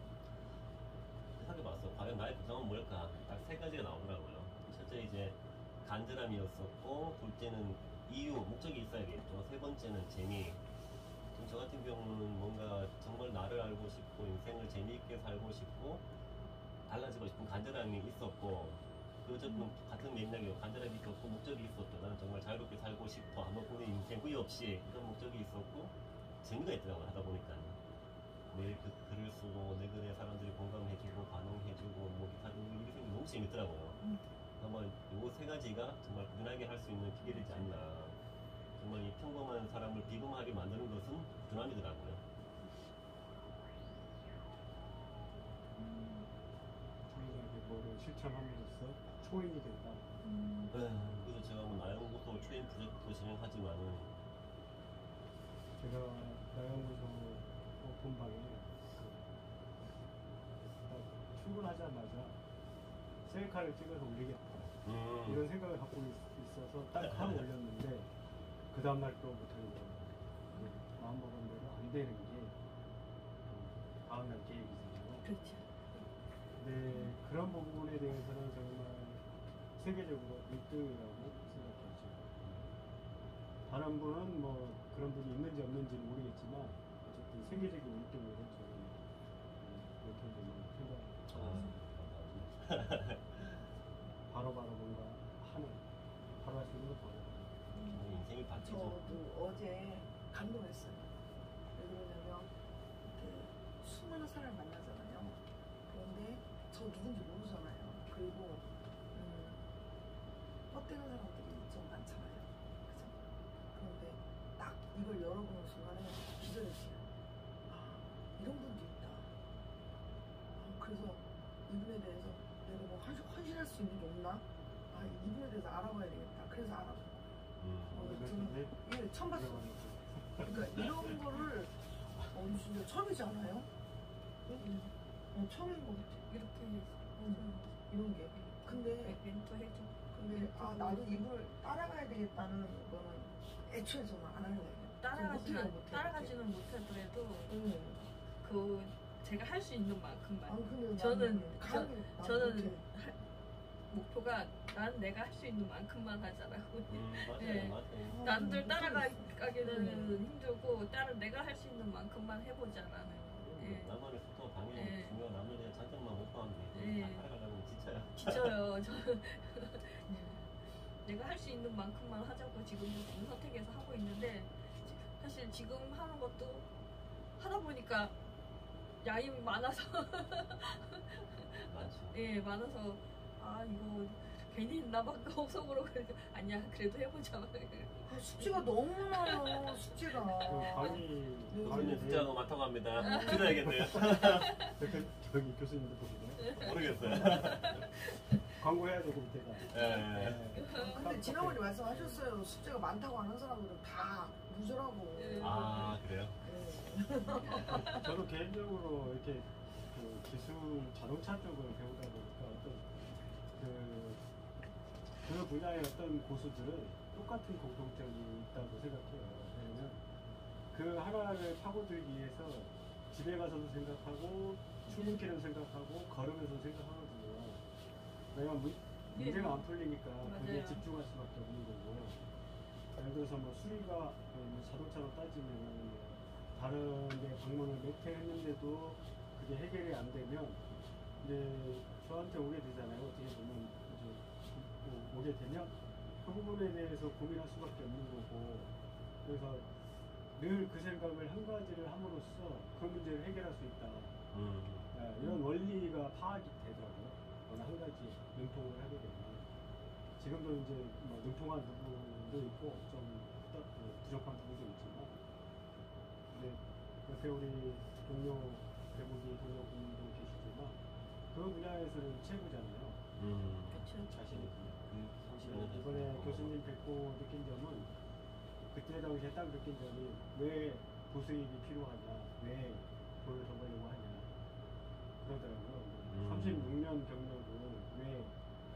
생각해봤어. 과연 나의 부담은 뭘까? 딱 3가지가 나오더라고요. 첫째 이제 간절함이었었고, 둘째는 이유, 목적이 있어야겠죠. 3번째는 재미. 지금 저 같은 경우는 뭔가 정말 나를 알고 싶고 인생을 재미있게 살고 싶고 달라지고 싶은 간절함이 있었고, 그 어쨌든 같은 맥락이고 간절함이 있었고 목적이 있었고, 나는 정말 자유롭게 살고 싶어 한번 보는 인생 후회 없이 그런 목적이 있었고 재미가 있더라고요. 하다 보니까 매일 글을 쓰고 내 글에 사람들이 공감해주고 반응해주고 뭐 기타 등등 일이 생기면 너무 재밌더라고요. 아마 요 3가지가 정말 꾸준하게 할 수 있는 기계이지 않나. 정말 이 평범한 사람을 비범하게 만드는 것은 꾸준함이더라고요. 거를 실천함으로써 초인이 된다. 그래서 제가 뭐 나영구소 초인 프로젝트 진행하지만은 제가 나영구소 본방에 딱 출근하자마자 셀카를 찍어서 올리겠다 이런 생각을 갖고 있어서 딱 하고 올렸는데 그 다음날 또 못하는 거예요. 마음먹은 대로 안 되는 게 다음날 계획이잖아요. 그렇죠. 네, 그런 부분에 대해서는 정말 세계적으로 1등이라고 생각했죠. 다른 분은 뭐 그런 분이 있는지 없는지는 모르겠지만 어쨌든 세계적인 1등으로 저는 이렇게 생각하고 있습니다. 바로바로 뭔가 하는, 바로 할 수 있는 거 바로. 인생이 바뀌죠. 저도 어제 감동했어요. 왜 그러냐면 이렇게 수많은 사람을 만나잖아요. 그런데 저 누군지 모르잖아요. 그리고 뻗대는 사람들이 좀 많잖아요. 그죠? 그런데 딱 이걸 열어보는 순간에 기절했어요. 아, 이런 분도 있다. 아, 그래서 이분에 대해서 내가 뭐 헌신할 수 있는 게 없나? 아, 이분에 대해서 알아봐야 되겠다. 그래서 알아본 거예요. 저는 예, 처음 봤어요. 그러니까 이런 거를 진짜 처음이지 않아요? 처음인 것 같아. 이렇게 이런 게. 근데 멘토 해줘. 근데 나도 이걸 따라가야 되겠다는 거는 애초에 저는 안 하는 거예요. 따라가지는 못하더라도 응. 그 제가 할 수 있는 만큼만. 근데 저는 저는 목표가 난 내가 할 수 있는 만큼만 하자라고. 맞아요, 네. 맞아요. 남들 따라가기는 힘들고 내가 할 수 있는 만큼만 해보자라는. 예. 나만의 속도가 당연히 네. 중요한 남에 대한 장점만 못 보면 네. 따라가려면 지쳐요. 지쳐요. 저는 내가 할 수 있는 만큼만 하자고 지금 선택해서 하고 있는데 사실 지금 하는 것도 하다 보니까 양이 많아서 많죠. 예 많아서 이거 괜히 했나 막 속으로 그래도 아니야 그래도 해보자. 숙제가 너무 많아요. 숙제가. 강의 숙제하고 맡아갑니다. 들어야겠네요. 저기 교수님도 보시나요? 모르겠어요. 광고해야 되고 이때가. 네. 근데 지난번에 말씀하셨어요. 숙제가 많다고 하는 사람들은 다 무죄라고. 아 그래요? 네. 저도 개인적으로 이렇게 그 기술 자동차 쪽을 배우다 보니까 그 분야의 어떤 고수들은 똑같은 공통점이 있다고 생각해요. 왜냐면 그 하나를 파고들기 위해서 집에 가서도 생각하고 출근길에도 생각하고 걸으면서 생각하거든요. 왜냐면 문제가 안 풀리니까 거기에 맞아요. 집중할 수밖에 없는 거고. 예를 들어서 뭐 수리가 자동차로 따지면 다른 데 방문을 몇 회 했는데도 그게 해결이 안 되면 이제 저한테 오게 되잖아요. 어떻게 보면 이제 오게 되면 그 부분에 대해서 고민할 수밖에 없는 거고. 그래서 늘 그 생각을 한 가지를 함으로써 그 문제를 해결할 수 있다. 이런 원리가 파악이 되더라고요. 어느 한 가지 능통을 하게 되면. 지금도 이제 뭐 능통한 부분도 있고 좀 부족한 부분도 있지만, 근데 옆에 우리 동료 배우기 동료분도 계시지만 그 분야에서는 최고잖아요. 그렇죠. 자신이 그 이번에 교수님 뵙고 느낀 점은 그때 당시에 딱 느낀 점이 왜 부수입이 필요하냐, 왜 돈을 더 벌려고 하냐 그러더라고요. 36년 경력을 왜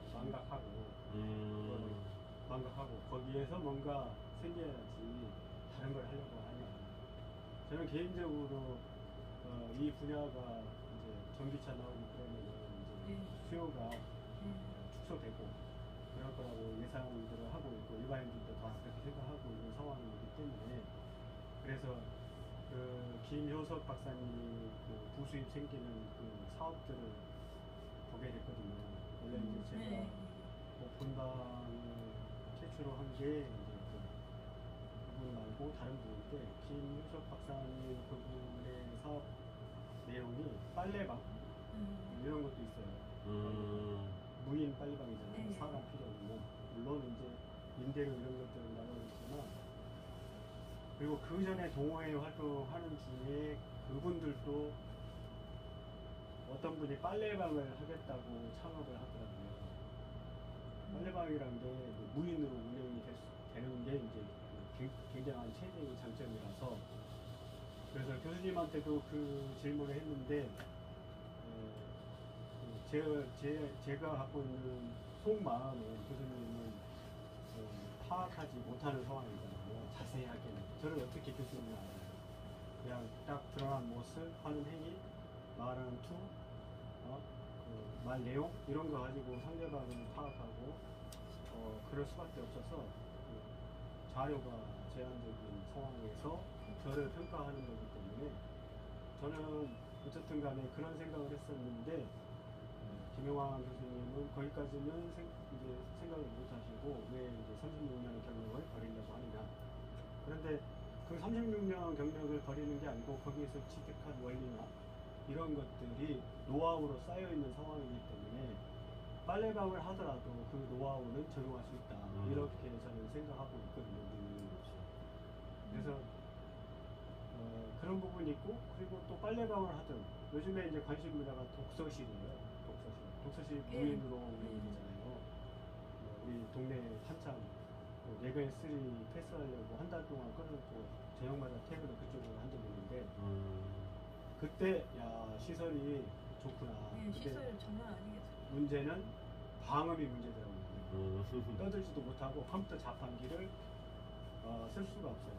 망각하고 거기에서 뭔가 생겨야지 다른 걸 하려고 하냐. 저는 개인적으로 이 분야가 이제 전기차 나오고 그러면 이제 수요가 축소되고 그럴 거라고 예상들을 하고 있고 일반인들도 다 그렇게 생각하고 있는 상황이기 때문에, 그래서 그 김효석 박사님이 그 부수입 생기는 그 사업들을 보게 됐거든요. 원래 이제 제가 오픈방을 최초로 한 게 이제 그 부분 말고 다른 부분인데, 김효석 박사님 그분의 사업 내용이 빨래방 이런 것도 있어요. 무인 빨래방이잖아요. 사람 필요 없는. 물론 이제 임대료 이런 것들은 나가고 있지만, 그리고 그 전에 동호회 활동하는 중에 그분들도 어떤 분이 빨래방을 하겠다고 창업을 하더라고요. 빨래방이라는 게 무인으로 운영이 되는 게 이제 굉장한 최대의 장점이라서, 그래서 교수님한테도 그 질문을 했는데 제가 갖고 있는 속마음을 교수님은 파악하지 못하는 상황이잖아요. 자세하게는 저를 어떻게 교수님이 알아요? 그냥 딱 드러난 모습, 하는 행위, 말하는 투, 말 내용 이런 거 가지고 상대방을 파악하고 그럴 수밖에 없어서 자료가 제한적인 상황에서 저를 평가하는 거기 때문에 저는 어쨌든 간에 그런 생각을 했었는데 김용환 교수님은 거기까지는 이제 생각을 못 하시고 왜 이제 36년의 경력을 버리려고 하느냐. 그런데 그 36년 경력을 버리는 게 아니고 거기에서 취득한 원리나 이런 것들이 노하우로 쌓여있는 상황이기 때문에 빨래방을 하더라도 그 노하우는 적용할 수 있다. 이렇게 저는 생각하고 있거든요. 그래서 그런 부분이 있고, 그리고 또 빨래방을 하든 요즘에 이제 관심 분야가 독서실이에요. 독서실 무인으로 운영이 되잖아요. 우리 동네에 한참 레벨 3 패스하려고 한 달 동안 끊어놓고 저녁마다 퇴근을 그쪽으로 한 적이 있는데 그때 야 시설이 좋구나. 네, 시설 장난 아니겠어요. 문제는 방음이 문제더라고요. 떠들지도 못하고 컴퓨터 자판기를 쓸 수가 없어요.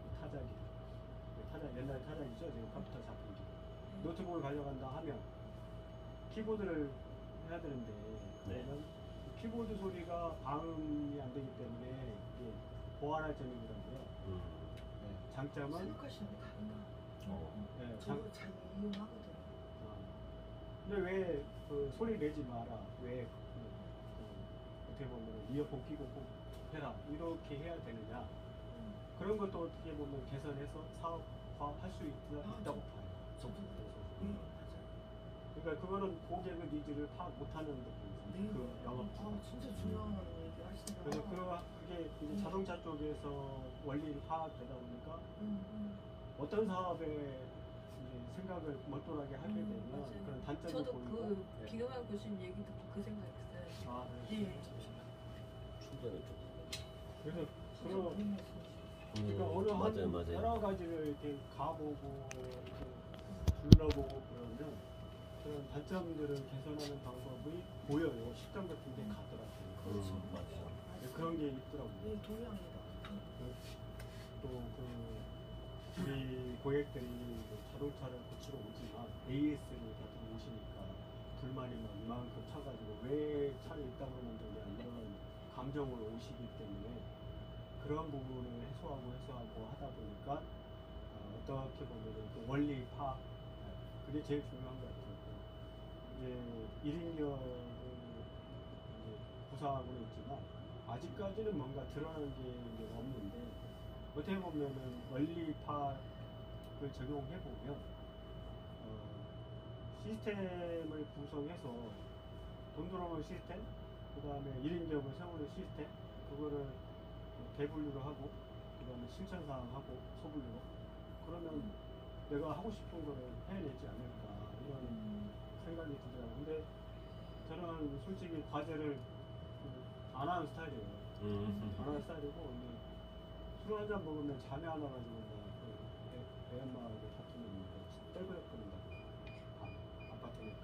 옛날 타자기죠. 지금 컴퓨터 자판기. 노트북을 가져간다 하면 키보드를 해야 되는데 그러면 키보드 소리가 방음이 안 되기 때문에 이게 보완할 점이더라고요. 네, 장점은 생각하시는 게 다른가? 네, 저도 잘 이용하거든요. 근데 왜 소리 내지 마라, 왜 어떻게 보면 이어폰 끼고 꼭 해라 이렇게 해야 되느냐, 그런 것도 어떻게 보면 개선해서 사업화할 수 있다고 봐요. 저도 네, 맞아요. 그러니까 그거는 고객의 니즈를 파악 못하는 부분이죠. 네. 그 영업. 진짜 중요한 얘기 하시네요. 그래서 그게 이제 자동차 쪽에서 원리를 파악되다 보니까 어떤 사업에 이제 생각을 못돌하게 하게 되면 맞아요. 그런 단점이 저도 보이고. 그 네. 김용환 교수님 얘기 듣고 그 생각했어요. 아, 네. 네. 충전을 좀. 그래서 진짜 그런 좋은 말씀이시죠. 그러니까 어느 한 맞아요. 여러 가지를 이렇게 가보고 이렇게 둘러보고 그러면 그런 단점들을 개선하는 방법이 보여요. 식당 같은 데 가더라고요. 그렇죠. 맞아요. 네, 그런 게 있더라고요. 네, 동의합니다. 또 우리 고객들이 자동차를 고치러 오지만 AS를 가지고 오시니까 불만이 막 이만큼 차가지고 왜 차를 있다고 하면 되냐 이런 감정으로 오시기 때문에 그런 부분을 해소하고 하다 보니까 어떻게 보면 그 원리 파악, 그게 제일 중요한 것 같아요. 이제 1인 기업을 이제 구상하고는 있지만 아직까지는 뭔가 드러나는 게 이제 없는데 어떻게 보면은 원리 파악을 적용해 보면 시스템을 구성해서 돈 들어오는 시스템, 그 다음에 1인 기업을 세우는 시스템, 그거를 대분류를 하고 그 다음에 실천사항하고 소분류로 그러면 내가 하고 싶은 거를 해내지 않을까 이런 생각이 들더라고요. 근데 저는 솔직히 과제를 안 하는 스타일이에요. 안 하는 스타일이고 술 한잔 먹으면 잠이 안 와가지고 애 엄마하고 다투면 떨그럭거린다고 아파트니까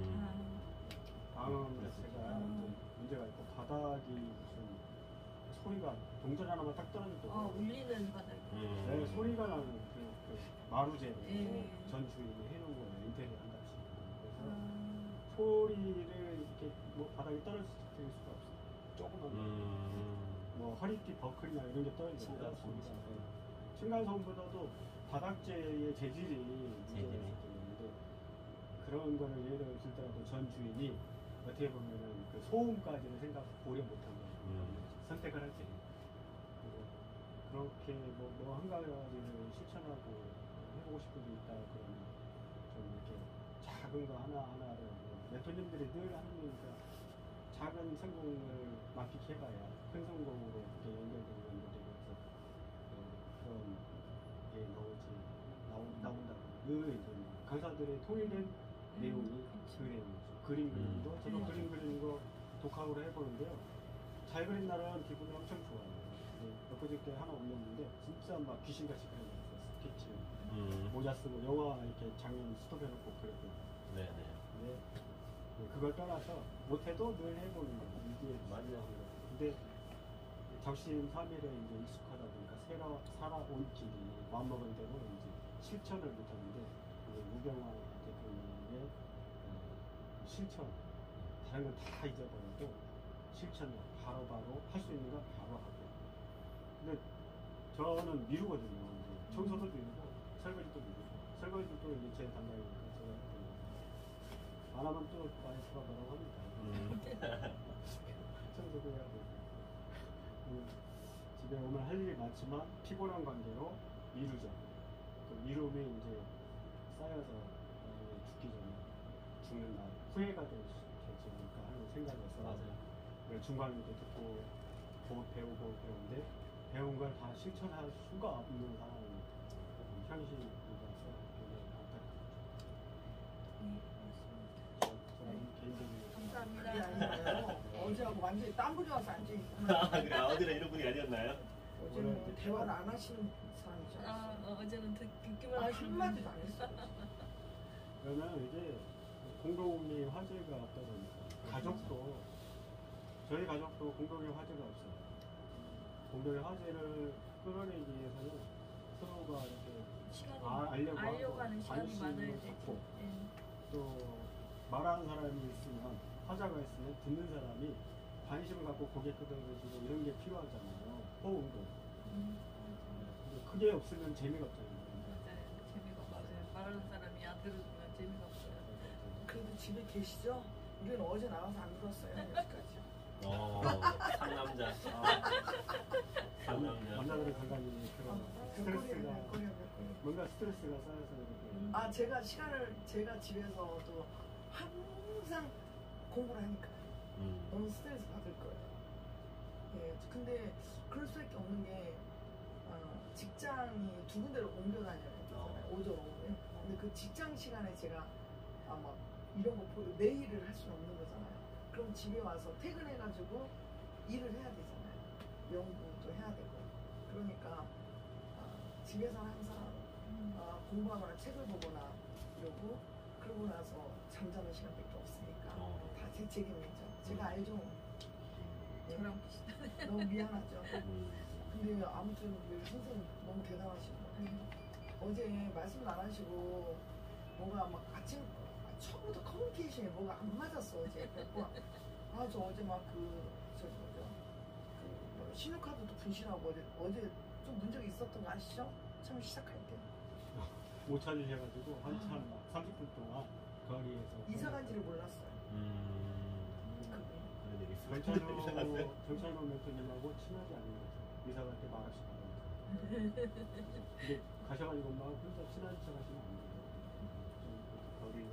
방음 자체가 문제가 있고 바닥이 무슨 소리가 동전 하나만 딱 떨어져도 울리는 바닥. 네, 소리가 나는 그 마루제로 예. 전 주인이 해놓은 거예요. 인테리어 한답시고. 그래서 소리를 이렇게 뭐 바닥에 떨어질 수가 없어요. 조금만 뭐 허리띠 버클이나 이런 게 떨어지잖아요. 층간소음보다도 바닥재의 재질이 문제가 있었는데 그런 거를 예를 들더라도 전 주인이 어떻게 보면은 그 소음까지는 고려 못한 거예요. 선택을 할 때. 그렇게 뭐 한 가지를 실천하고 해보고 싶은 게 있다 그러면 좀 이렇게 작은 거 하나하나를 멘토님들이 늘 하는 얘기가 작은 성공을 만끽해봐야 큰 성공으로 이렇게 연결되고 해서 그런 게 나온다고 늘 이제 강사들의 통일된 내용이 그쵸. 그 내용이죠. 그림 그리기도 저도 네. 그림 그리는 거 독학으로 해보는데요. 잘 그린 날은 기분이 엄청 좋아요. 엊그저께 하나 올렸는데 진짜 막 귀신같이 그려놨어요. 스케치 모자 쓰고 영화 이렇게 장면 스톱해놓고 그렸거든요. 네네. 근데 그걸 떠나서 못해도 늘 해보는 거예요. 이게 맞아요. 근데 적심삼일에 이제 익숙하다 보니까 살아온 길이 마음먹은 대로 이제 실천을 못하는데 우경화 대표님의 실천 다른 건 다 잊어버려도 실천을 바로바로 할 수 있는 건 바로 하고. 근데 저는 미루거든요. 이제 청소도 미루고 설거지도 미루고 설거지도 이제 제 담당이니까 제가 했거든요. 안 하면 또 와이프가 뭐라고 합니다. 청소도 해야 되고. 집에 오면 할 일이 많지만 피곤한 관계로 미루죠. 그 미rum이 이제 쌓여서 죽기 전에 죽는 날 후회가 될 수 있지 않을까 하는 생각에서 맞아요. 중간에도 듣고 배우고 배우는데 배운 걸 다 실천할 수가 없는 상황이 현실이라서 굉장히 안타깝죠. 네, 맞습니다. 저는 개인적으로 감사합니다. 그게 아니라요. 어제하고 완전히 땀불이 와서 앉아있구나. 그래, 어제는 이런 분이 아니었나요? 어제는 대화를 안 하시는 사람이죠. 어제는 듣기만 한마디도 안 했어요. 그러면 이게 공동의 화제가 없다 보니까 가족도 저희 가족도 공동의 화제가 없어요. 공동의 화제를 끌어내기 위해서는 서로가 이렇게 시간이 알려고 알려고 하고 하는 시간이 관심을 많아야 되죠. 갖고 네. 또 말하는 사람이 있으면 화자가 있으면 듣는 사람이 관심을 갖고 고개 끄덕여주고 이런 게 필요하잖아요. 호응도. 근데 그게 없으면 재미가 없잖아요. 맞아요. 재미가 없어요. 말하는 사람이 안 들어주면 재미가 없어요. 그래도 집에 계시죠? 우리는 어제 나와서 안 들었어요. 여기까지. 상남자. 상남자. 남자들은 간간히 그런 스트레스가 별거리야. 뭔가 스트레스가 쌓여서 이렇게 제가 제가 집에서도 항상 공부를 하니까 너무 스트레스 받을 거예요. 예, 근데 그럴 수밖에 없는 게 직장이 두 군데로 옮겨 다녀야 되잖아요. 오전 오후에. 근데 그 직장 시간에 제가 막 이런 거 내일을 할 수는 없는 거잖아요. 그럼 집에 와서 퇴근해가지고 일을 해야 되잖아요. 연구도 해야 되고. 그러니까 집에서는 항상 공부하거나 책을 보거나 이러고 그러고 나서 잠자는 시간밖에 없으니까 다 제 책임이죠. 제가 알죠. 네. 저랑 비슷하네. 너무 미안하죠. 근데 아무튼 우리 선생님 너무 대단하신 것 같아요. 어제 말씀도 안 하시고 뭐가 막 아침 처음부터 커뮤니케이션에 뭐가 안 맞았어. 어제 그래서 저 어제 막 신용카드도 분실하고 어제 좀 문제가 있었던 거 아시죠? 처음 시작할 때 못 찾으셔가지고 한참 막 30분 동안 거리에서 이사 간지를 몰랐어요. 그런 일이 있어요. 정찬호 멘토님하고 친하지 않은 거죠. 이사 갈 때 말없이 가라고. 근데 가셔가지고 막 혼자 친한 척 하시면 안 돼요. 좀 거리가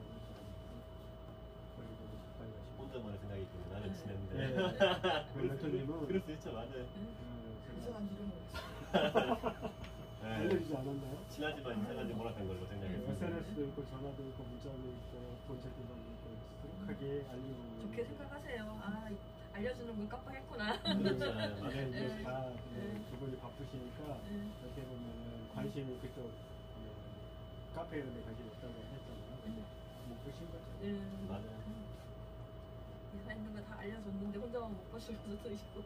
거리가 가까이 가시고. 혼자만의 생각이 있군요. 나는 친했는데. 네. 그 멘토님은 그럴 수 있죠, 맞아요. 이사 간지를 제가 몰랐어요. 알려주지 않았나요? 친하지만 이상한지 몰랐던 걸로 생각했어요. SNS도 있고 전화도 있고 문자도 있고 본체도 있고 수록하게 알리고 좋게 생각하세요. 알려주는 걸 깜빡했구나. 그렇죠. 네, 맞아요. 이제 다 두 분이 바쁘시니까 어떻게 보면은 관심이 그쪽 카페 이런 데 관심이 없다고 했잖아요. 못 보신 거죠. 맞아요. 이사 있는 거 다 알려줬는데 혼자만 못 보실 수도 있고.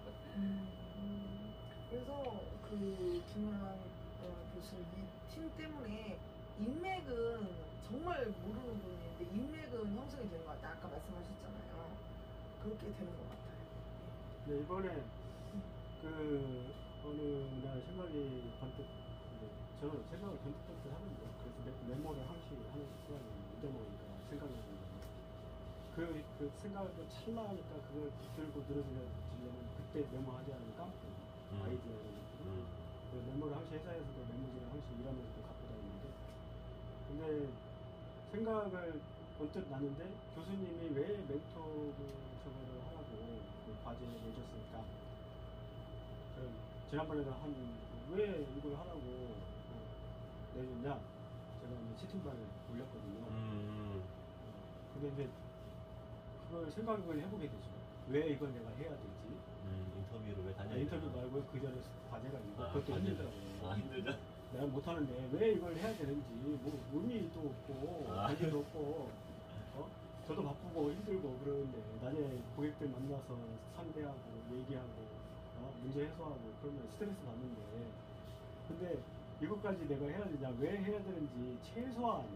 그래서 그 김은환 교수님 이 팀 때문에 인맥은 정말 모르는 분인데 인맥은 형성이 되는 것 같아요. 아까 말씀하셨잖아요. 그렇게 되는 것 같아요. 네, 이번에 그 어느 날 생각이 번뜩 저는 생각을 번뜩 하는데 그래서 메모를 항시 하는 습관이 잊어먹으니까 생각이 나는데 그 생각을 찰나하니까 그걸 붙들고 늘어지려면 그때 메모하지 않으면 까먹거든요. 아이디어를. 그 메모를 항시 회사에서도 메모지를 항시 일하면서도 갖고 다니는데 근데 생각을 번뜩 나는데 교수님이 왜 멘토 저거를 하라고 그 과제를 내줬을까? 그럼 지난번에도 왜 이걸 하라고 내줬냐? 제가 이제 채팅방에 올렸거든요. 근데 이제 그걸 생각을 해보게 되죠. 왜 이걸 내가 해야 되지? 인터뷰를 왜 다녀야 인터뷰 되나? 말고 그 전에 과제가 있고 아, 그것도 과제를. 힘들더라고요. 아, 힘들죠? 내가 못하는데 왜 이걸 해야 되는지 뭐 의미도 없고 아. 의미도 없고 저도 바쁘고 힘들고 그러는데 나중에 고객들 만나서 상대하고 얘기하고 문제 해소하고 그러면 스트레스 받는데 근데 이것까지 내가 해야 되냐 왜 해야 되는지 최소한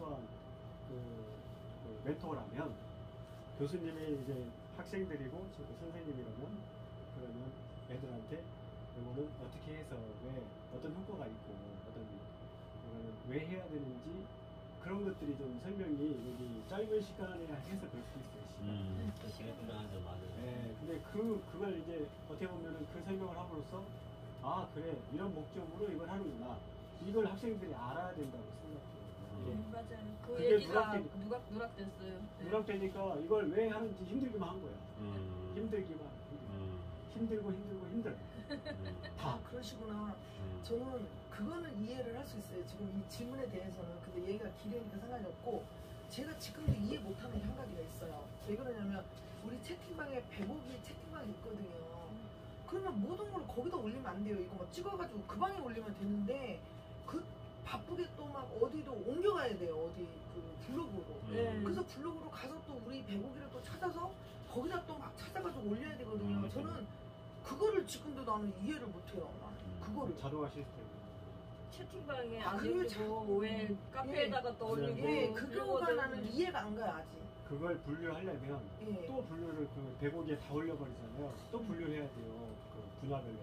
그 멘토라면 교수님이 이제 학생들이고 선생님이라면 그러면 애들한테 이거는 어떻게 해서 왜 어떤 효과가 있고 이거는 왜 해야 되는지 그런 것들이 좀 설명이 여기 짧은 시간에 해서 그럴 수 있어요. 시간 필요하죠, 맞아요. 네, 근데 그걸 이제 어떻게 보면은 그 설명을 함으로써 아 그래 이런 목적으로 이걸 하는구나 이걸 학생들이 알아야 된다고 생각해요. 맞아요. 그 그게 얘기가 누락되니까. 누락됐어요. 네. 누락되니까 이걸 왜 하는지 힘들기만 한 거야. 힘들기만 힘들고 다. 아, 그러시구나. 저는 그거는 이해를 할 수 있어요. 지금 이 질문에 대해서는. 근데 얘기가 길으니까 상관이 없고, 제가 지금도 이해 못하는 게 한 가지가 있어요. 왜 그러냐면, 우리 채팅방에 배고기 채팅방이 있거든요. 그러면 모든 걸 거기다 올리면 안 돼요. 이거 막 찍어가지고 그 방에 올리면 되는데, 그 바쁘게 또 막 어디도 옮겨가야 돼요. 어디 그 블로그로. 그래서 블로그로 가서 또 우리 배고기를 또 찾아서 거기다 또 막 찾아가지고 올려야 되거든요. 저는 그거를 지금도 나는 이해를 못해요. 나는 그거를. 자동화 시스템. 채팅방에 아, 안 그게 올리고 왜 카페에다가 또 올리고 예, 그거가 나는 이해가 안 가요 아직. 그걸 분류하려면 예. 또 분류를 그 배고기에 다 올려버리잖아요. 또 분류해야 돼요. 그 분야별로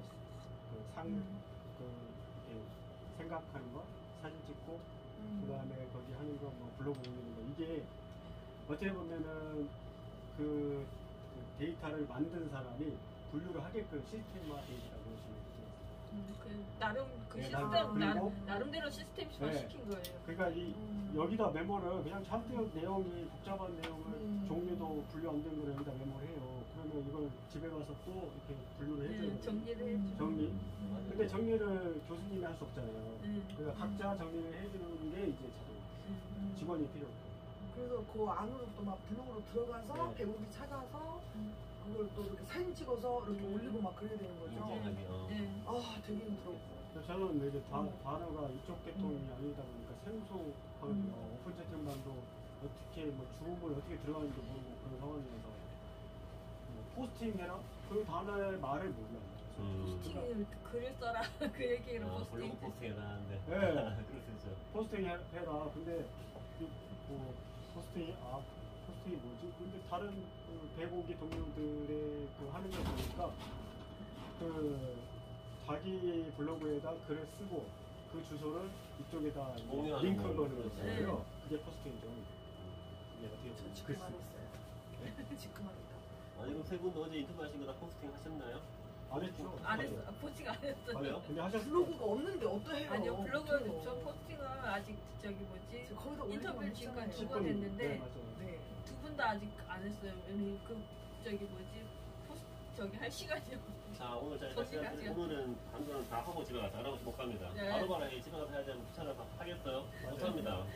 그 이렇게 생각하는 거, 사진 찍고 그 다음에 거기 하는 거, 뭐 블로그 올리는 거 이게 어떻게 보면은 그 데이터를 만든 사람이 분류를 하게끔 시스템화 데이터라고 보시면 돼요. 나름 그 네, 시스템 그리고 나름대로 시스템화 네. 시킨 거예요. 그러니까 여기다 메모를 그냥 잔뜩 내용이 복잡한 내용을 종류도 분류 안 된 거를 여기다 메모를 해요. 그러면 이걸 집에 가서 또 이렇게 분류를 해줘요. 정리를 해줘. 정리. 근데 정리를 교수님이 할 수 없잖아요. 음. 그러니까 각자 정리를 해주는 게 이제 자동 직원이 필요해요. 그래서 그 안으로 또 막 블로그로 들어가서 네. 배고기 찾아서 그걸 또 이렇게 사진 찍어서 이렇게 올리고 막 그래야 되는 거죠. 인정하기. 네. 아 되게 힘들어. 저는 이제 단어가 이쪽 계통이 아니다 보니까 생소하거든요. 오픈 채팅방도 어떻게 뭐 주음을 어떻게 들어가는지 모르고 그런 상황이어서 뭐 포스팅 해라? 그 단어의 말을 몰라요. 포스팅을 글을 써라 그 얘기로 포스팅. 블로그 포스팅을 하는데. 네. 그럴 수 있죠. 포스팅 해라. 근데 뭐 포스팅이 뭐지? 근데 다른 그 배고기 동료들의 그 하는 걸 보니까 그 자기 블로그에다 글을 쓰고 그 주소를 이쪽에다 공유하는 링크 거. 거를 써요. 그게 포스팅이죠. 이게 어떻게 저 보면 지금 글쓰기. 안 했어요. 지금 안 했다. 아니 그럼 세 분 어제 인터뷰 하신 거 다 포스팅 하셨나요? 안 했죠. 안 했어. 포스팅 안 했어요. 그래요? 근데 하셨어요. 블로그가 없는데 어떠해요? 아니요 블로그 어떡해요. 저 포스팅은 아직 저기 뭐지 저 거기다 올리기만 인터뷰 지금까지 했잖아요. 2번 했는데 네, 맞아요. 네. 두 분 다 아직 안 했어요. 왜냐면 그 저기 뭐지 저기 할 시간이 없어요. 자 오늘 저희 정리를 다시 하세요. 오늘은 당근은 다 하고 집에 가서 안 하고 못 갑니다. 네. 바로바로 집에 가서 해야 되면 귀찮아서 하겠어요? 못합니다.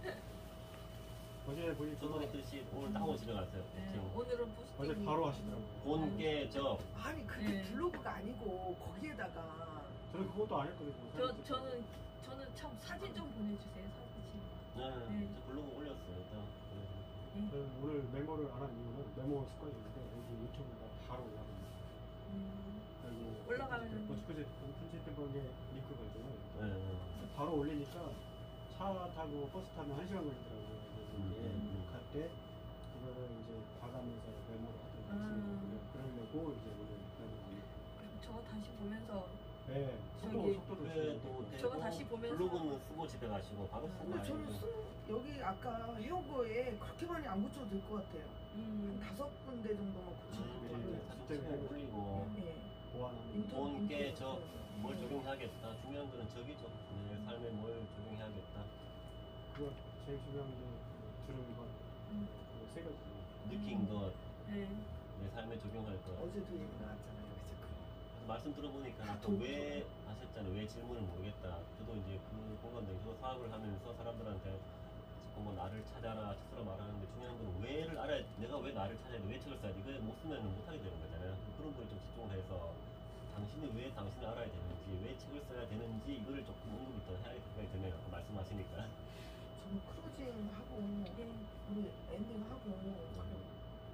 어제 보니까 저도 했듯이 오늘 다 하고 집에 갔어요. 네, 지금 오늘은 포스팅. 어제 바로 하시더라고요. 본게 저 아니 그게 네. 블로그가 아니고 거기에다가 저는 그것도 안 했거든요. 저는 참 사진 좀 보내주세요. 사진. 네, 저 블로그 올렸어요. 일단. 저는 오늘 메모를 안 한 이유는 메모 습관이 있는데 여기 유튜브가 바로 올라갑니다. 여기 올라가면은- 오픈 채팅방에 링크가 있잖아요. 네. 네. 바로 올리니까 차 타고 버스 타면 1시간 걸리더라고요. 갈 때 그거를 이제 봐가면서 메모를 하더라고요. 그러려고 이제 오늘 메모를 저거 다시 보면서 네, 저기- 속도도 그래도 저거 되고 다시 보면서- 블로그는 쓰고 집에 가시고 바로 쓰고 근데 저는 여기 아까 해온 거에 그렇게 많이 안 고쳐도 될 것 같아요. 한 5군데 정도만 고치면 될 것 같아요. 사진 올리고 네. 보완하는 본게 저 뭘 적용해야겠다. 중요한 거는 저기죠. 내 삶에 뭘 적용해야겠다. 그거 제일 중요한 게 들은 건 세 가지. 느낀 것, 네. 내 삶에 적용할 것. 어제도 얘기 나왔잖아요. 그죠? 말씀 들어보니까 또 왜 하셨잖아요. 왜 질문을 모르겠다. 저도 이제 그 공감대로 저도 사업을 하면서 사람들한테 자꾸 뭐 나를 찾아라 스스로 말하는데 중요한 건 왜를 알아야 내가 왜 나를 찾아야 돼? 왜 책을 써야 돼? 이거 못 쓰면 못하게 되는 거잖아요. 그런 거에 좀 집중을 해서 당신이 왜 당신을 알아야 되는지 왜 책을 써야 되는지 이거를 조금 언급을 더 해야 될 생각이 드네요. 말씀하시니까. 저는 크루징하고 네. 우리 엔딩하고 얘기하는 것 같아요.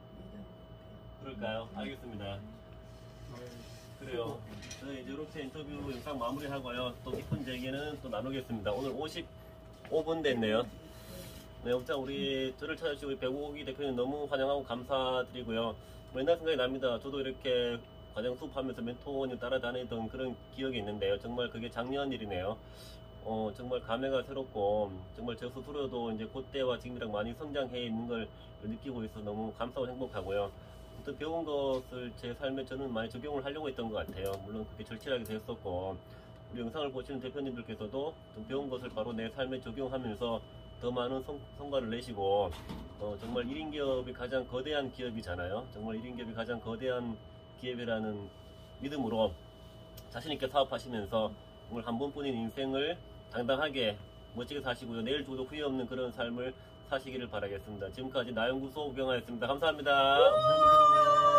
그럴까요? 알겠습니다. 그래요. 저희 이제 이렇게 인터뷰 영상 마무리하고요. 또 깊은 얘기는 또 나누겠습니다. 오늘 55분 됐네요. 네, 일단 저를 찾아주시고 우리 배고기 대표님 너무 환영하고 감사드리고요. 옛날 생각이 납니다. 저도 이렇게 과정 수업하면서 멘토님 따라다니던 그런 기억이 있는데요. 정말 그게 작년 일이네요. 정말 감회가 새롭고 정말 저 스스로도 이제 그때와 지금이랑 많이 성장해 있는 걸 느끼고 있어서 너무 감사하고 행복하고요. 어떤 배운 것을 제 삶에 저는 많이 적용을 하려고 했던 것 같아요. 물론 그렇게 절실하게 됐었고 우리 영상을 보시는 대표님들께서도 좀 배운 것을 바로 내 삶에 적용하면서 더 많은 성과를 내시고 정말 1인 기업이 가장 거대한 기업이잖아요. 정말 1인 기업이 가장 거대한 기업이라는 믿음으로 자신있게 사업하시면서 오늘 한 번뿐인 인생을 당당하게 멋지게 사시고요. 내일 죽어도 후회 없는 그런 삶을 사시기를 바라겠습니다. 지금까지 나연구소 우경아였습니다. 감사합니다. 감사합니다.